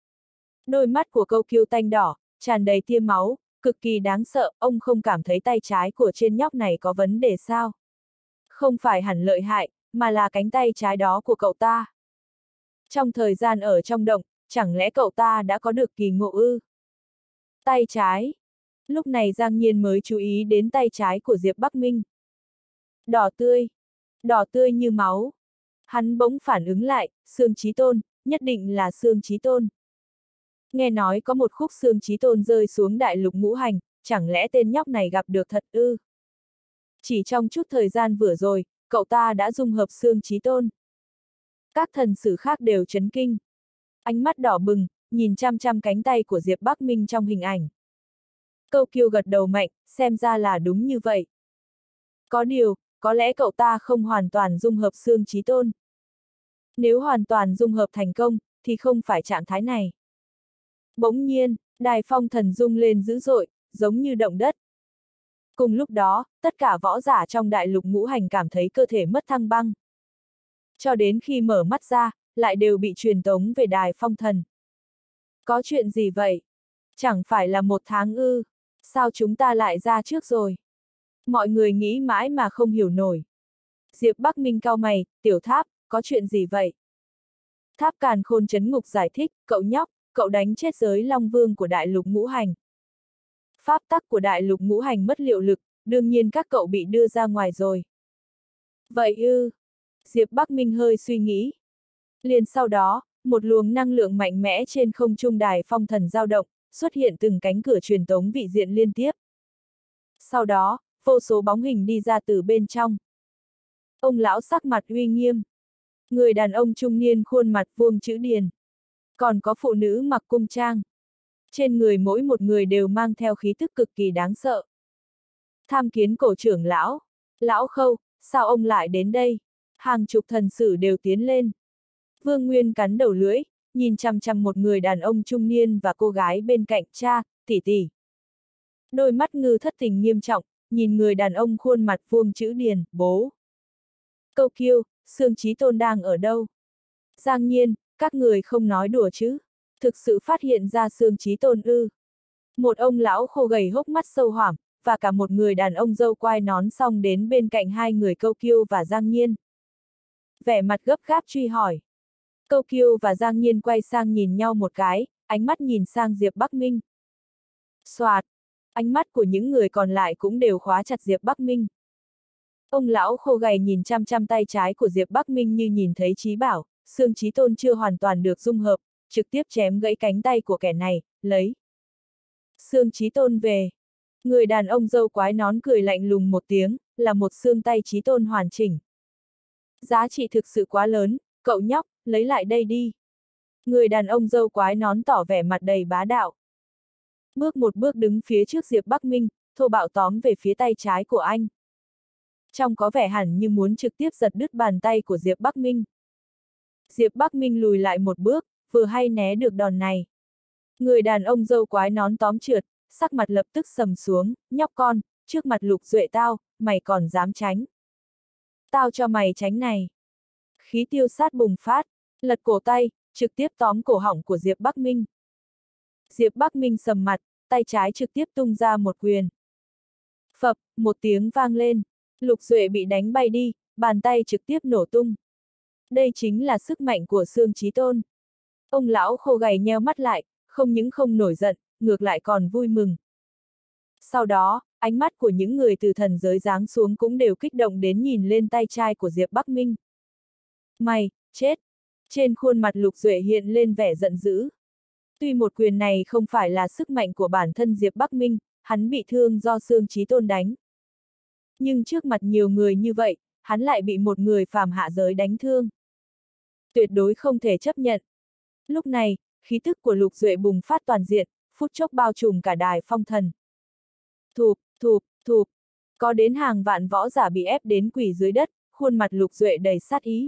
Đôi mắt của Câu Kiêu tanh đỏ, tràn đầy tia máu, cực kỳ đáng sợ, ông không cảm thấy tay trái của trên nhóc này có vấn đề sao? Không phải hẳn lợi hại, mà là cánh tay trái đó của cậu ta. Trong thời gian ở trong động, chẳng lẽ cậu ta đã có được kỳ ngộ ư? Tay trái. Lúc này Giang Nhiên mới chú ý đến tay trái của Diệp Bắc Minh. Đỏ tươi như máu. Hắn bỗng phản ứng lại, xương Chí Tôn, nhất định là xương Chí Tôn. Nghe nói có một khúc xương Chí Tôn rơi xuống đại lục ngũ hành, chẳng lẽ tên nhóc này gặp được thật ư? Chỉ trong chút thời gian vừa rồi, cậu ta đã dung hợp xương Chí Tôn. Các thần sử khác đều chấn kinh. Ánh mắt đỏ bừng, nhìn chăm chăm cánh tay của Diệp Bắc Minh trong hình ảnh. Câu Kiêu gật đầu mạnh, xem ra là đúng như vậy. Có điều, có lẽ cậu ta không hoàn toàn dung hợp xương Chí Tôn. Nếu hoàn toàn dung hợp thành công, thì không phải trạng thái này. Bỗng nhiên, đài phong thần rung lên dữ dội, giống như động đất. Cùng lúc đó, tất cả võ giả trong đại lục ngũ hành cảm thấy cơ thể mất thăng băng. Cho đến khi mở mắt ra, lại đều bị truyền tống về đài phong thần. Có chuyện gì vậy? Chẳng phải là 1 tháng ư? Sao chúng ta lại ra trước rồi? Mọi người nghĩ mãi mà không hiểu nổi. Diệp Bắc Minh cau mày, Tiểu Tháp, có chuyện gì vậy? Tháp Càn Khôn Trấn Ngục giải thích, cậu nhóc, cậu đánh chết giới Long Vương của đại lục ngũ hành. Pháp tắc của đại lục ngũ hành mất hiệu lực, đương nhiên các cậu bị đưa ra ngoài rồi. Vậy ư? Diệp Bắc Minh hơi suy nghĩ. Liền sau đó, một luồng năng lượng mạnh mẽ trên không trung đài phong thần dao động, xuất hiện từng cánh cửa truyền tống vị diện liên tiếp. Sau đó, vô số bóng hình đi ra từ bên trong. Ông lão sắc mặt uy nghiêm. Người đàn ông trung niên khuôn mặt vuông chữ điền. Còn có phụ nữ mặc cung trang. Trên người mỗi một người đều mang theo khí tức cực kỳ đáng sợ. Tham Kiến cổ trưởng lão. Lão Khâu, sao ông lại đến đây? Hàng chục thần sử đều tiến lên. Vương Nguyên cắn đầu lưỡi, nhìn chằm chằm một người đàn ông trung niên và cô gái bên cạnh, cha, tỷ tỷ. Đôi mắt Ngư Thất Tình nghiêm trọng, nhìn người đàn ông khuôn mặt vuông chữ điền, bố. Câu Kiêu, xương Chí Tôn đang ở đâu? Giang Nhiên, các người không nói đùa chứ? Thực sự phát hiện ra xương Chí Tôn ư? Một ông lão khô gầy hốc mắt sâu hoảng, và cả một người đàn ông râu quai nón xong đến bên cạnh hai người Câu Kiêu và Giang Nhiên. Vẻ mặt gấp gáp truy hỏi. Câu Kiêu và Giang Nhiên quay sang nhìn nhau một cái, ánh mắt nhìn sang Diệp Bắc Minh. Soạt, ánh mắt của những người còn lại cũng đều khóa chặt Diệp Bắc Minh. Ông lão khô gầy nhìn chăm chăm tay trái của Diệp Bắc Minh như nhìn thấy trí bảo, xương chí tôn chưa hoàn toàn được dung hợp, trực tiếp chém gãy cánh tay của kẻ này, lấy xương chí tôn về. Người đàn ông râu quái nón cười lạnh lùng một tiếng, là một xương tay chí tôn hoàn chỉnh. Giá trị thực sự quá lớn, cậu nhóc, lấy lại đây đi. Người đàn ông râu quái nón tỏ vẻ mặt đầy bá đạo. Bước một bước đứng phía trước Diệp Bắc Minh, thô bạo tóm về phía tay trái của anh. Trông có vẻ hẳn như muốn trực tiếp giật đứt bàn tay của Diệp Bắc Minh. Diệp Bắc Minh lùi lại một bước, vừa hay né được đòn này. Người đàn ông râu quái nón tóm trượt, sắc mặt lập tức sầm xuống, nhóc con, trước mặt Lục Duệ tao, mày còn dám tránh. Tao cho mày tránh này. Khí tiêu sát bùng phát, lật cổ tay, trực tiếp tóm cổ họng của Diệp Bắc Minh. Diệp Bắc Minh sầm mặt, tay trái trực tiếp tung ra một quyền. Phập, một tiếng vang lên, Lục Duệ bị đánh bay đi, bàn tay trực tiếp nổ tung. Đây chính là sức mạnh của xương chí tôn. Ông lão khô gầy nheo mắt lại, không những không nổi giận, ngược lại còn vui mừng. Sau đó, ánh mắt của những người từ thần giới giáng xuống cũng đều kích động đến nhìn lên tay trai của Diệp Bắc Minh. Mày, chết! Trên khuôn mặt Lục Duệ hiện lên vẻ giận dữ. Tuy một quyền này không phải là sức mạnh của bản thân Diệp Bắc Minh, hắn bị thương do xương chí tôn đánh. Nhưng trước mặt nhiều người như vậy, hắn lại bị một người phàm hạ giới đánh thương. Tuyệt đối không thể chấp nhận. Lúc này, khí tức của Lục Duệ bùng phát toàn diện, phút chốc bao trùm cả đài phong thần. Thụp, thụp, thụp. Có đến hàng vạn võ giả bị ép đến quỳ dưới đất, khuôn mặt Lục Duệ đầy sát ý.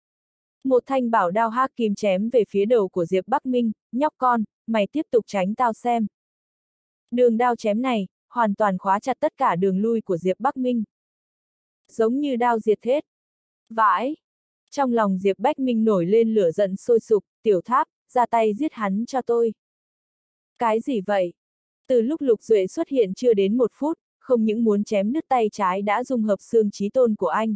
Một thanh bảo đao hắc kim chém về phía đầu của Diệp Bắc Minh, nhóc con, mày tiếp tục tránh tao xem. Đường đao chém này, hoàn toàn khóa chặt tất cả đường lui của Diệp Bắc Minh. Giống như đao diệt hết. Vãi! Trong lòng Diệp Bắc Minh nổi lên lửa giận sôi sục, Tiểu Tháp, ra tay giết hắn cho tôi. Cái gì vậy? Từ lúc Lục Duệ xuất hiện chưa đến một phút, không những muốn chém đứt tay trái đã dung hợp xương chí tôn của anh.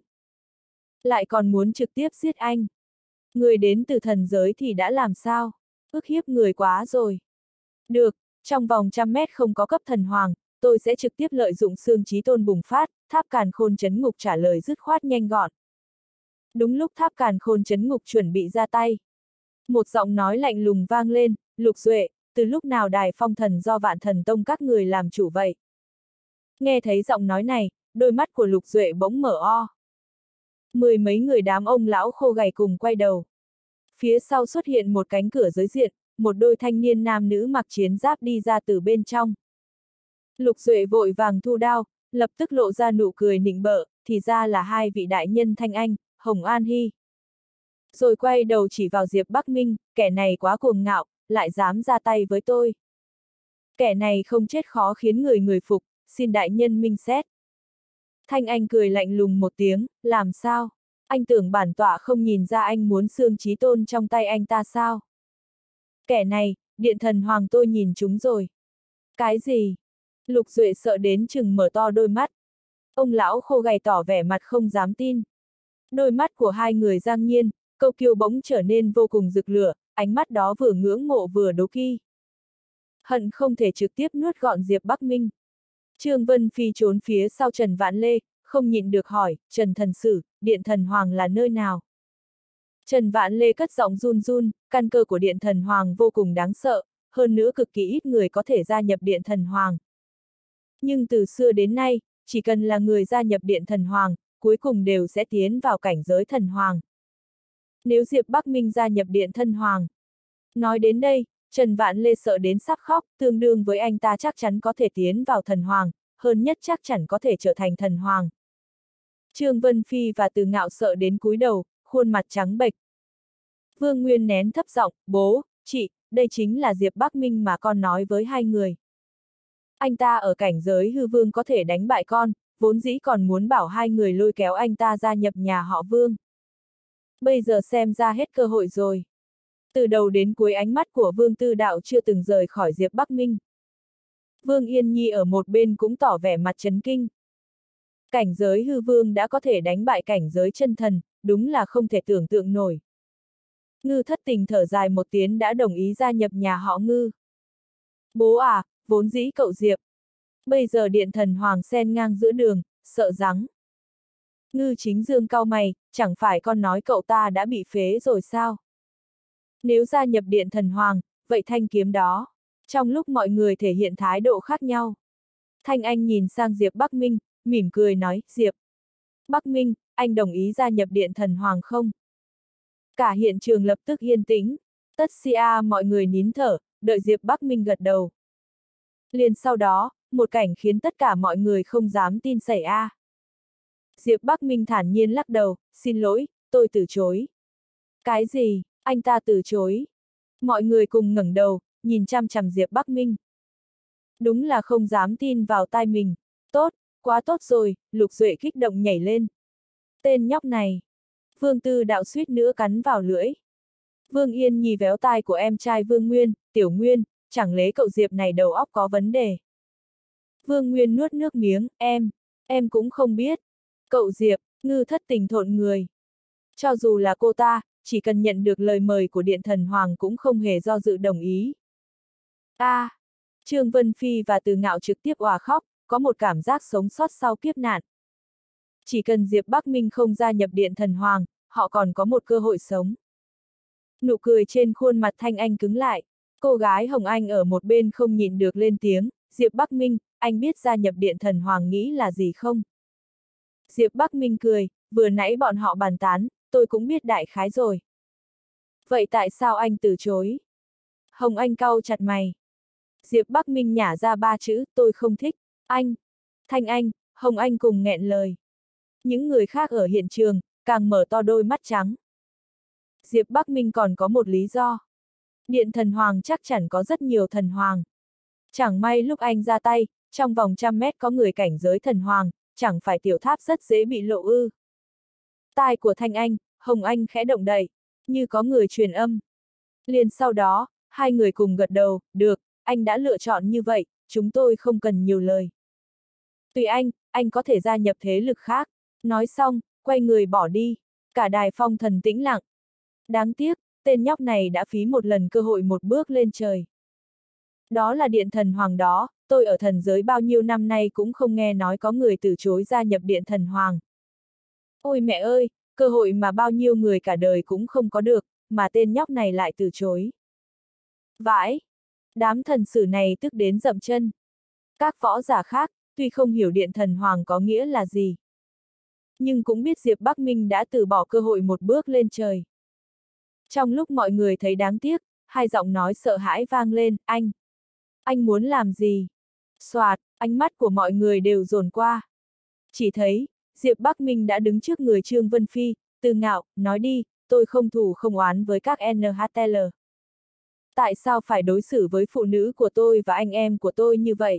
Lại còn muốn trực tiếp giết anh. Người đến từ thần giới thì đã làm sao? Ức hiếp người quá rồi. Được, trong vòng 100 mét không có cấp thần hoàng, tôi sẽ trực tiếp lợi dụng xương chí tôn bùng phát, Tháp Càn Khôn Chấn Ngục trả lời dứt khoát nhanh gọn. Đúng lúc Tháp Càn Khôn Chấn Ngục chuẩn bị ra tay. Một giọng nói lạnh lùng vang lên, Lục Duệ, từ lúc nào đài phong thần do Vạn Thần Tông các người làm chủ vậy? Nghe thấy giọng nói này, đôi mắt của Lục Duệ bỗng mở o. Mười mấy người đám ông lão khô gầy cùng quay đầu. Phía sau xuất hiện một cánh cửa giới diện, một đôi thanh niên nam nữ mặc chiến giáp đi ra từ bên trong. Lục Duệ vội vàng thu đao, lập tức lộ ra nụ cười nịnh bợ, thì ra là hai vị đại nhân Thanh Anh, Hồng An Hy. Rồi quay đầu chỉ vào Diệp Bắc Minh, kẻ này quá cuồng ngạo, lại dám ra tay với tôi. Kẻ này không chết khó khiến người phục, xin đại nhân minh xét. Thanh Anh cười lạnh lùng một tiếng, làm sao? Anh tưởng bản tọa không nhìn ra anh muốn xương chí tôn trong tay anh ta sao? Kẻ này, điện thần hoàng tôi nhìn chúng rồi. Cái gì? Lục Duệ sợ đến chừng mở to đôi mắt. Ông lão khô gầy tỏ vẻ mặt không dám tin. Đôi mắt của hai người Giang Nhiên, Câu Kiêu bỗng trở nên vô cùng rực lửa, ánh mắt đó vừa ngưỡng mộ vừa đố kỵ. Hận không thể trực tiếp nuốt gọn Diệp Bắc Minh. Trương Vân Phi trốn phía sau Trần Vạn Lê, không nhịn được hỏi, Trần thần sử, điện thần hoàng là nơi nào? Trần Vạn Lê cất giọng run run, căn cơ của điện thần hoàng vô cùng đáng sợ, hơn nữa cực kỳ ít người có thể gia nhập điện thần hoàng. Nhưng từ xưa đến nay, chỉ cần là người gia nhập điện thần hoàng, cuối cùng đều sẽ tiến vào cảnh giới thần hoàng. Nếu Diệp Bắc Minh gia nhập điện thần hoàng. Nói đến đây, Trần Vạn Lê sợ đến sắp khóc, tương đương với anh ta chắc chắn có thể tiến vào thần hoàng, hơn nhất chắc chắn có thể trở thành thần hoàng. Trương Vân Phi và Từ Ngạo sợ đến cúi đầu, khuôn mặt trắng bệch. Vương Nguyên nén thấp giọng, bố, chị, đây chính là Diệp Bắc Minh mà con nói với hai người. Anh ta ở cảnh giới hư vương có thể đánh bại con, vốn dĩ còn muốn bảo hai người lôi kéo anh ta gia nhập nhà họ Vương. Bây giờ xem ra hết cơ hội rồi. Từ đầu đến cuối ánh mắt của Vương Tư Đạo chưa từng rời khỏi Diệp Bắc Minh. Vương Yên Nhi ở một bên cũng tỏ vẻ mặt chấn kinh. Cảnh giới hư vương đã có thể đánh bại cảnh giới chân thần, đúng là không thể tưởng tượng nổi. Ngư Thất Tình thở dài một tiếng đã đồng ý gia nhập nhà họ Ngư. Bố à, vốn dĩ cậu Diệp. Bây giờ điện thần hoàng sen ngang giữa đường, sợ rắn. Ngư Chính Dương cau mày, chẳng phải con nói cậu ta đã bị phế rồi sao? Nếu gia nhập điện thần hoàng, vậy thanh kiếm đó. Trong lúc mọi người thể hiện thái độ khác nhau. Thanh Anh nhìn sang Diệp Bắc Minh, mỉm cười nói, Diệp Bắc Minh, anh đồng ý gia nhập điện thần hoàng không? Cả hiện trường lập tức yên tĩnh. Tất xia mọi người nín thở, đợi Diệp Bắc Minh gật đầu. Liền sau đó, một cảnh khiến tất cả mọi người không dám tin xảy ra. Diệp Bắc Minh thản nhiên lắc đầu, xin lỗi, tôi từ chối. Cái gì, anh ta từ chối? Mọi người cùng ngẩng đầu, nhìn chăm chăm Diệp Bắc Minh. Đúng là không dám tin vào tai mình. Tốt, quá tốt rồi, Lục Duệ kích động nhảy lên. Tên nhóc này. Vương Tư Đạo suýt nữa cắn vào lưỡi. Vương Yên Nhi véo tai của em trai Vương Nguyên, Tiểu Nguyên, chẳng lẽ cậu Diệp này đầu óc có vấn đề. Vương Nguyên nuốt nước miếng, em cũng không biết. Cậu Diệp, Ngư Thất Tình thộn người. Cho dù là cô ta, chỉ cần nhận được lời mời của Điện Thần Hoàng cũng không hề do dự đồng ý. Trương Vân Phi và Từ Ngạo trực tiếp òa khóc, có một cảm giác sống sót sau kiếp nạn. Chỉ cần Diệp Bắc Minh không gia nhập Điện Thần Hoàng, họ còn có một cơ hội sống. Nụ cười trên khuôn mặt Thanh Anh cứng lại, cô gái Hồng Anh ở một bên không nhịn được lên tiếng, Diệp Bắc Minh, anh biết gia nhập Điện Thần Hoàng nghĩ là gì không? Diệp Bắc Minh cười, vừa nãy bọn họ bàn tán, tôi cũng biết đại khái rồi. Vậy tại sao anh từ chối? Hồng Anh cau chặt mày. Diệp Bắc Minh nhả ra 3 chữ, tôi không thích, anh. Thanh Anh, Hồng Anh cùng nghẹn lời. Những người khác ở hiện trường, càng mở to đôi mắt trắng. Diệp Bắc Minh còn có một lý do. Điện Thần Hoàng chắc chắn có rất nhiều thần hoàng. Chẳng may lúc anh ra tay, trong vòng 100 mét có người cảnh giới thần hoàng, chẳng phải tiểu tháp rất dễ bị lộ ư. Tai của Thanh Anh, Hồng Anh khẽ động đậy, như có người truyền âm. Liền sau đó, hai người cùng gật đầu, được, anh đã lựa chọn như vậy, chúng tôi không cần nhiều lời. Tùy anh có thể gia nhập thế lực khác. Nói xong, quay người bỏ đi. Cả đài phong thần tĩnh lặng. Đáng tiếc, tên nhóc này đã phí một lần cơ hội một bước lên trời. Đó là Điện Thần Hoàng đó, tôi ở thần giới bao nhiêu năm nay cũng không nghe nói có người từ chối gia nhập Điện Thần Hoàng. Ôi mẹ ơi, cơ hội mà bao nhiêu người cả đời cũng không có được, mà tên nhóc này lại từ chối. Vãi! Đám thần sử này tức đến dậm chân. Các võ giả khác, tuy không hiểu Điện Thần Hoàng có nghĩa là gì, nhưng cũng biết Diệp Bắc Minh đã từ bỏ cơ hội một bước lên trời. Trong lúc mọi người thấy đáng tiếc, hai giọng nói sợ hãi vang lên, anh muốn làm gì? Soạt, ánh mắt của mọi người đều dồn qua. Chỉ thấy, Diệp Bắc Minh đã đứng trước người Trương Vân Phi, Từ Ngạo, nói đi, tôi không thù không oán với các NHL. Tại sao phải đối xử với phụ nữ của tôi và anh em của tôi như vậy?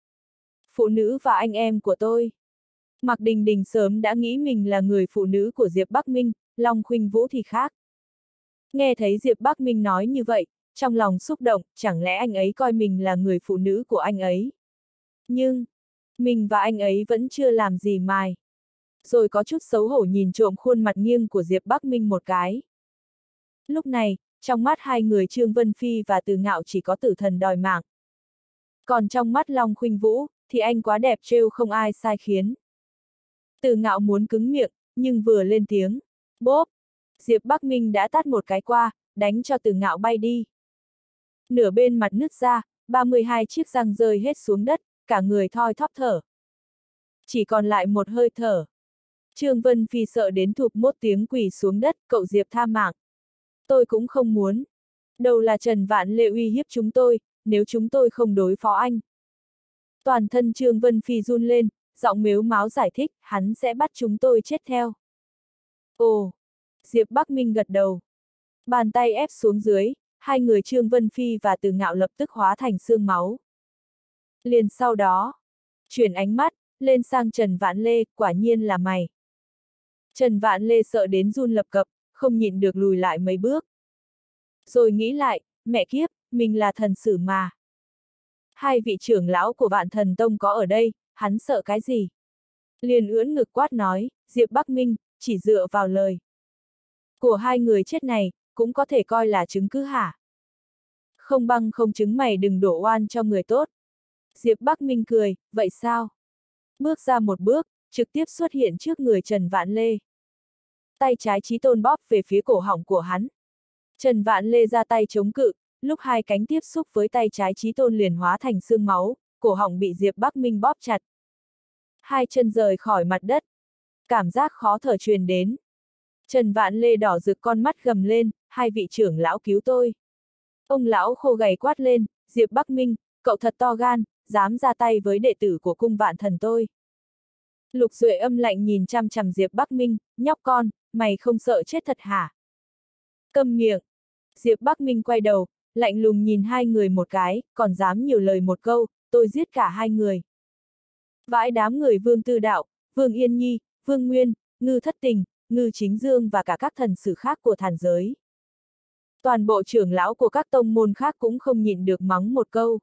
Phụ nữ và anh em của tôi. Mạc Đình Đình sớm đã nghĩ mình là người phụ nữ của Diệp Bắc Minh, Long Khuynh Vũ thì khác. Nghe thấy Diệp Bắc Minh nói như vậy, trong lòng xúc động, chẳng lẽ anh ấy coi mình là người phụ nữ của anh ấy? Nhưng, mình và anh ấy vẫn chưa làm gì mài. Rồi có chút xấu hổ nhìn trộm khuôn mặt nghiêng của Diệp Bắc Minh một cái. Lúc này, trong mắt hai người Trương Vân Phi và Từ Ngạo chỉ có tử thần đòi mạng. Còn trong mắt Long Khuynh Vũ, thì anh quá đẹp trêu không ai sai khiến. Từ Ngạo muốn cứng miệng, nhưng vừa lên tiếng, bốp, Diệp Bắc Minh đã tát một cái qua, đánh cho Từ Ngạo bay đi. Nửa bên mặt nứt ra, 32 chiếc răng rơi hết xuống đất, cả người thoi thóp thở. Chỉ còn lại một hơi thở. Trương Vân Phi sợ đến thụp một tiếng quỳ xuống đất, cậu Diệp tha mạng. Tôi cũng không muốn. Đầu là Trần Vạn Lệ uy hiếp chúng tôi, nếu chúng tôi không đối phó anh. Toàn thân Trương Vân Phi run lên, giọng mếu máo giải thích, hắn sẽ bắt chúng tôi chết theo. Ồ! Diệp Bắc Minh gật đầu. Bàn tay ép xuống dưới, hai người Trương Vân Phi và Từ Ngạo lập tức hóa thành xương máu. Liền sau đó, chuyển ánh mắt, lên sang Trần Vạn Lê, quả nhiên là mày. Trần Vạn Lê sợ đến run lập cập, không nhịn được lùi lại mấy bước. Rồi nghĩ lại, mẹ kiếp, mình là thần sử mà. Hai vị trưởng lão của Vạn Thần Tông có ở đây, hắn sợ cái gì? Liền ưỡn ngực quát nói, Diệp Bắc Minh, chỉ dựa vào lời của hai người chết này, cũng có thể coi là chứng cứ hả? Không băng không chứng mày đừng đổ oan cho người tốt. Diệp Bắc Minh cười, vậy sao? Bước ra một bước, trực tiếp xuất hiện trước người Trần Vạn Lê. Tay trái Chí Tôn bóp về phía cổ họng của hắn. Trần Vạn Lê ra tay chống cự, lúc hai cánh tiếp xúc với tay trái Chí Tôn liền hóa thành xương máu, cổ họng bị Diệp Bắc Minh bóp chặt. Hai chân rời khỏi mặt đất. Cảm giác khó thở truyền đến. Trần Vạn Lê đỏ rực con mắt gầm lên, hai vị trưởng lão cứu tôi. Ông lão khô gầy quát lên, Diệp Bắc Minh, cậu thật to gan, dám ra tay với đệ tử của cung Vạn Thần tôi. Lục Duệ âm lạnh nhìn chăm chằm Diệp Bắc Minh, nhóc con, mày không sợ chết thật hả? Câm miệng. Diệp Bắc Minh quay đầu, lạnh lùng nhìn hai người một cái, còn dám nhiều lời một câu, tôi giết cả hai người. Vãi đám người Vương Tư Đạo, Vương Yên Nhi, Vương Nguyên, Ngư Thất Tình, Ngư Chính Dương và cả các thần sử khác của thản giới. Toàn bộ trưởng lão của các tông môn khác cũng không nhịn được mắng một câu.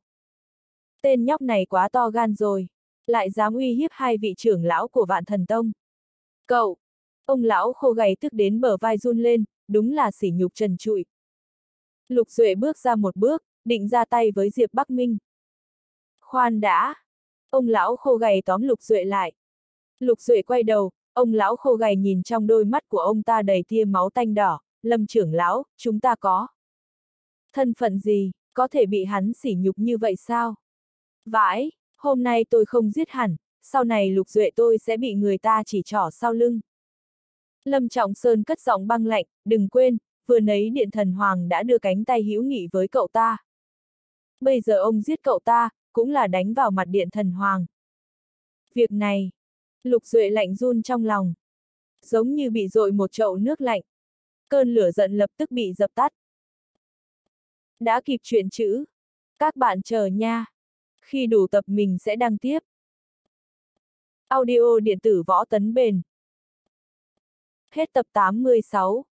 Tên nhóc này quá to gan rồi, lại dám uy hiếp hai vị trưởng lão của Vạn Thần Tông. Cậu! Ông lão khô gầy tức đến bờ vai run lên, đúng là sỉ nhục trần trụi. Lục Duệ bước ra một bước, định ra tay với Diệp Bắc Minh. Khoan đã! Ông lão khô gầy tóm Lục Duệ lại. Lục Duệ quay đầu, ông lão khô gầy nhìn trong đôi mắt của ông ta đầy tia máu tanh đỏ, Lâm trưởng lão, chúng ta có thân phận gì, có thể bị hắn sỉ nhục như vậy sao? Vãi, hôm nay tôi không giết hẳn, sau này Lục Duệ tôi sẽ bị người ta chỉ trỏ sau lưng. Lâm Trọng Sơn cất giọng băng lạnh, đừng quên, vừa nấy Điện Thần Hoàng đã đưa cánh tay hữu nghị với cậu ta. Bây giờ ông giết cậu ta, cũng là đánh vào mặt Điện Thần Hoàng. Việc này, Lục Duệ lạnh run trong lòng. Giống như bị dội một chậu nước lạnh. Cơn lửa giận lập tức bị dập tắt. Đã kịp chuyện chữ. Các bạn chờ nha. Khi đủ tập mình sẽ đăng tiếp. Audio điện tử Võ Tấn Bền. Hết tập 86.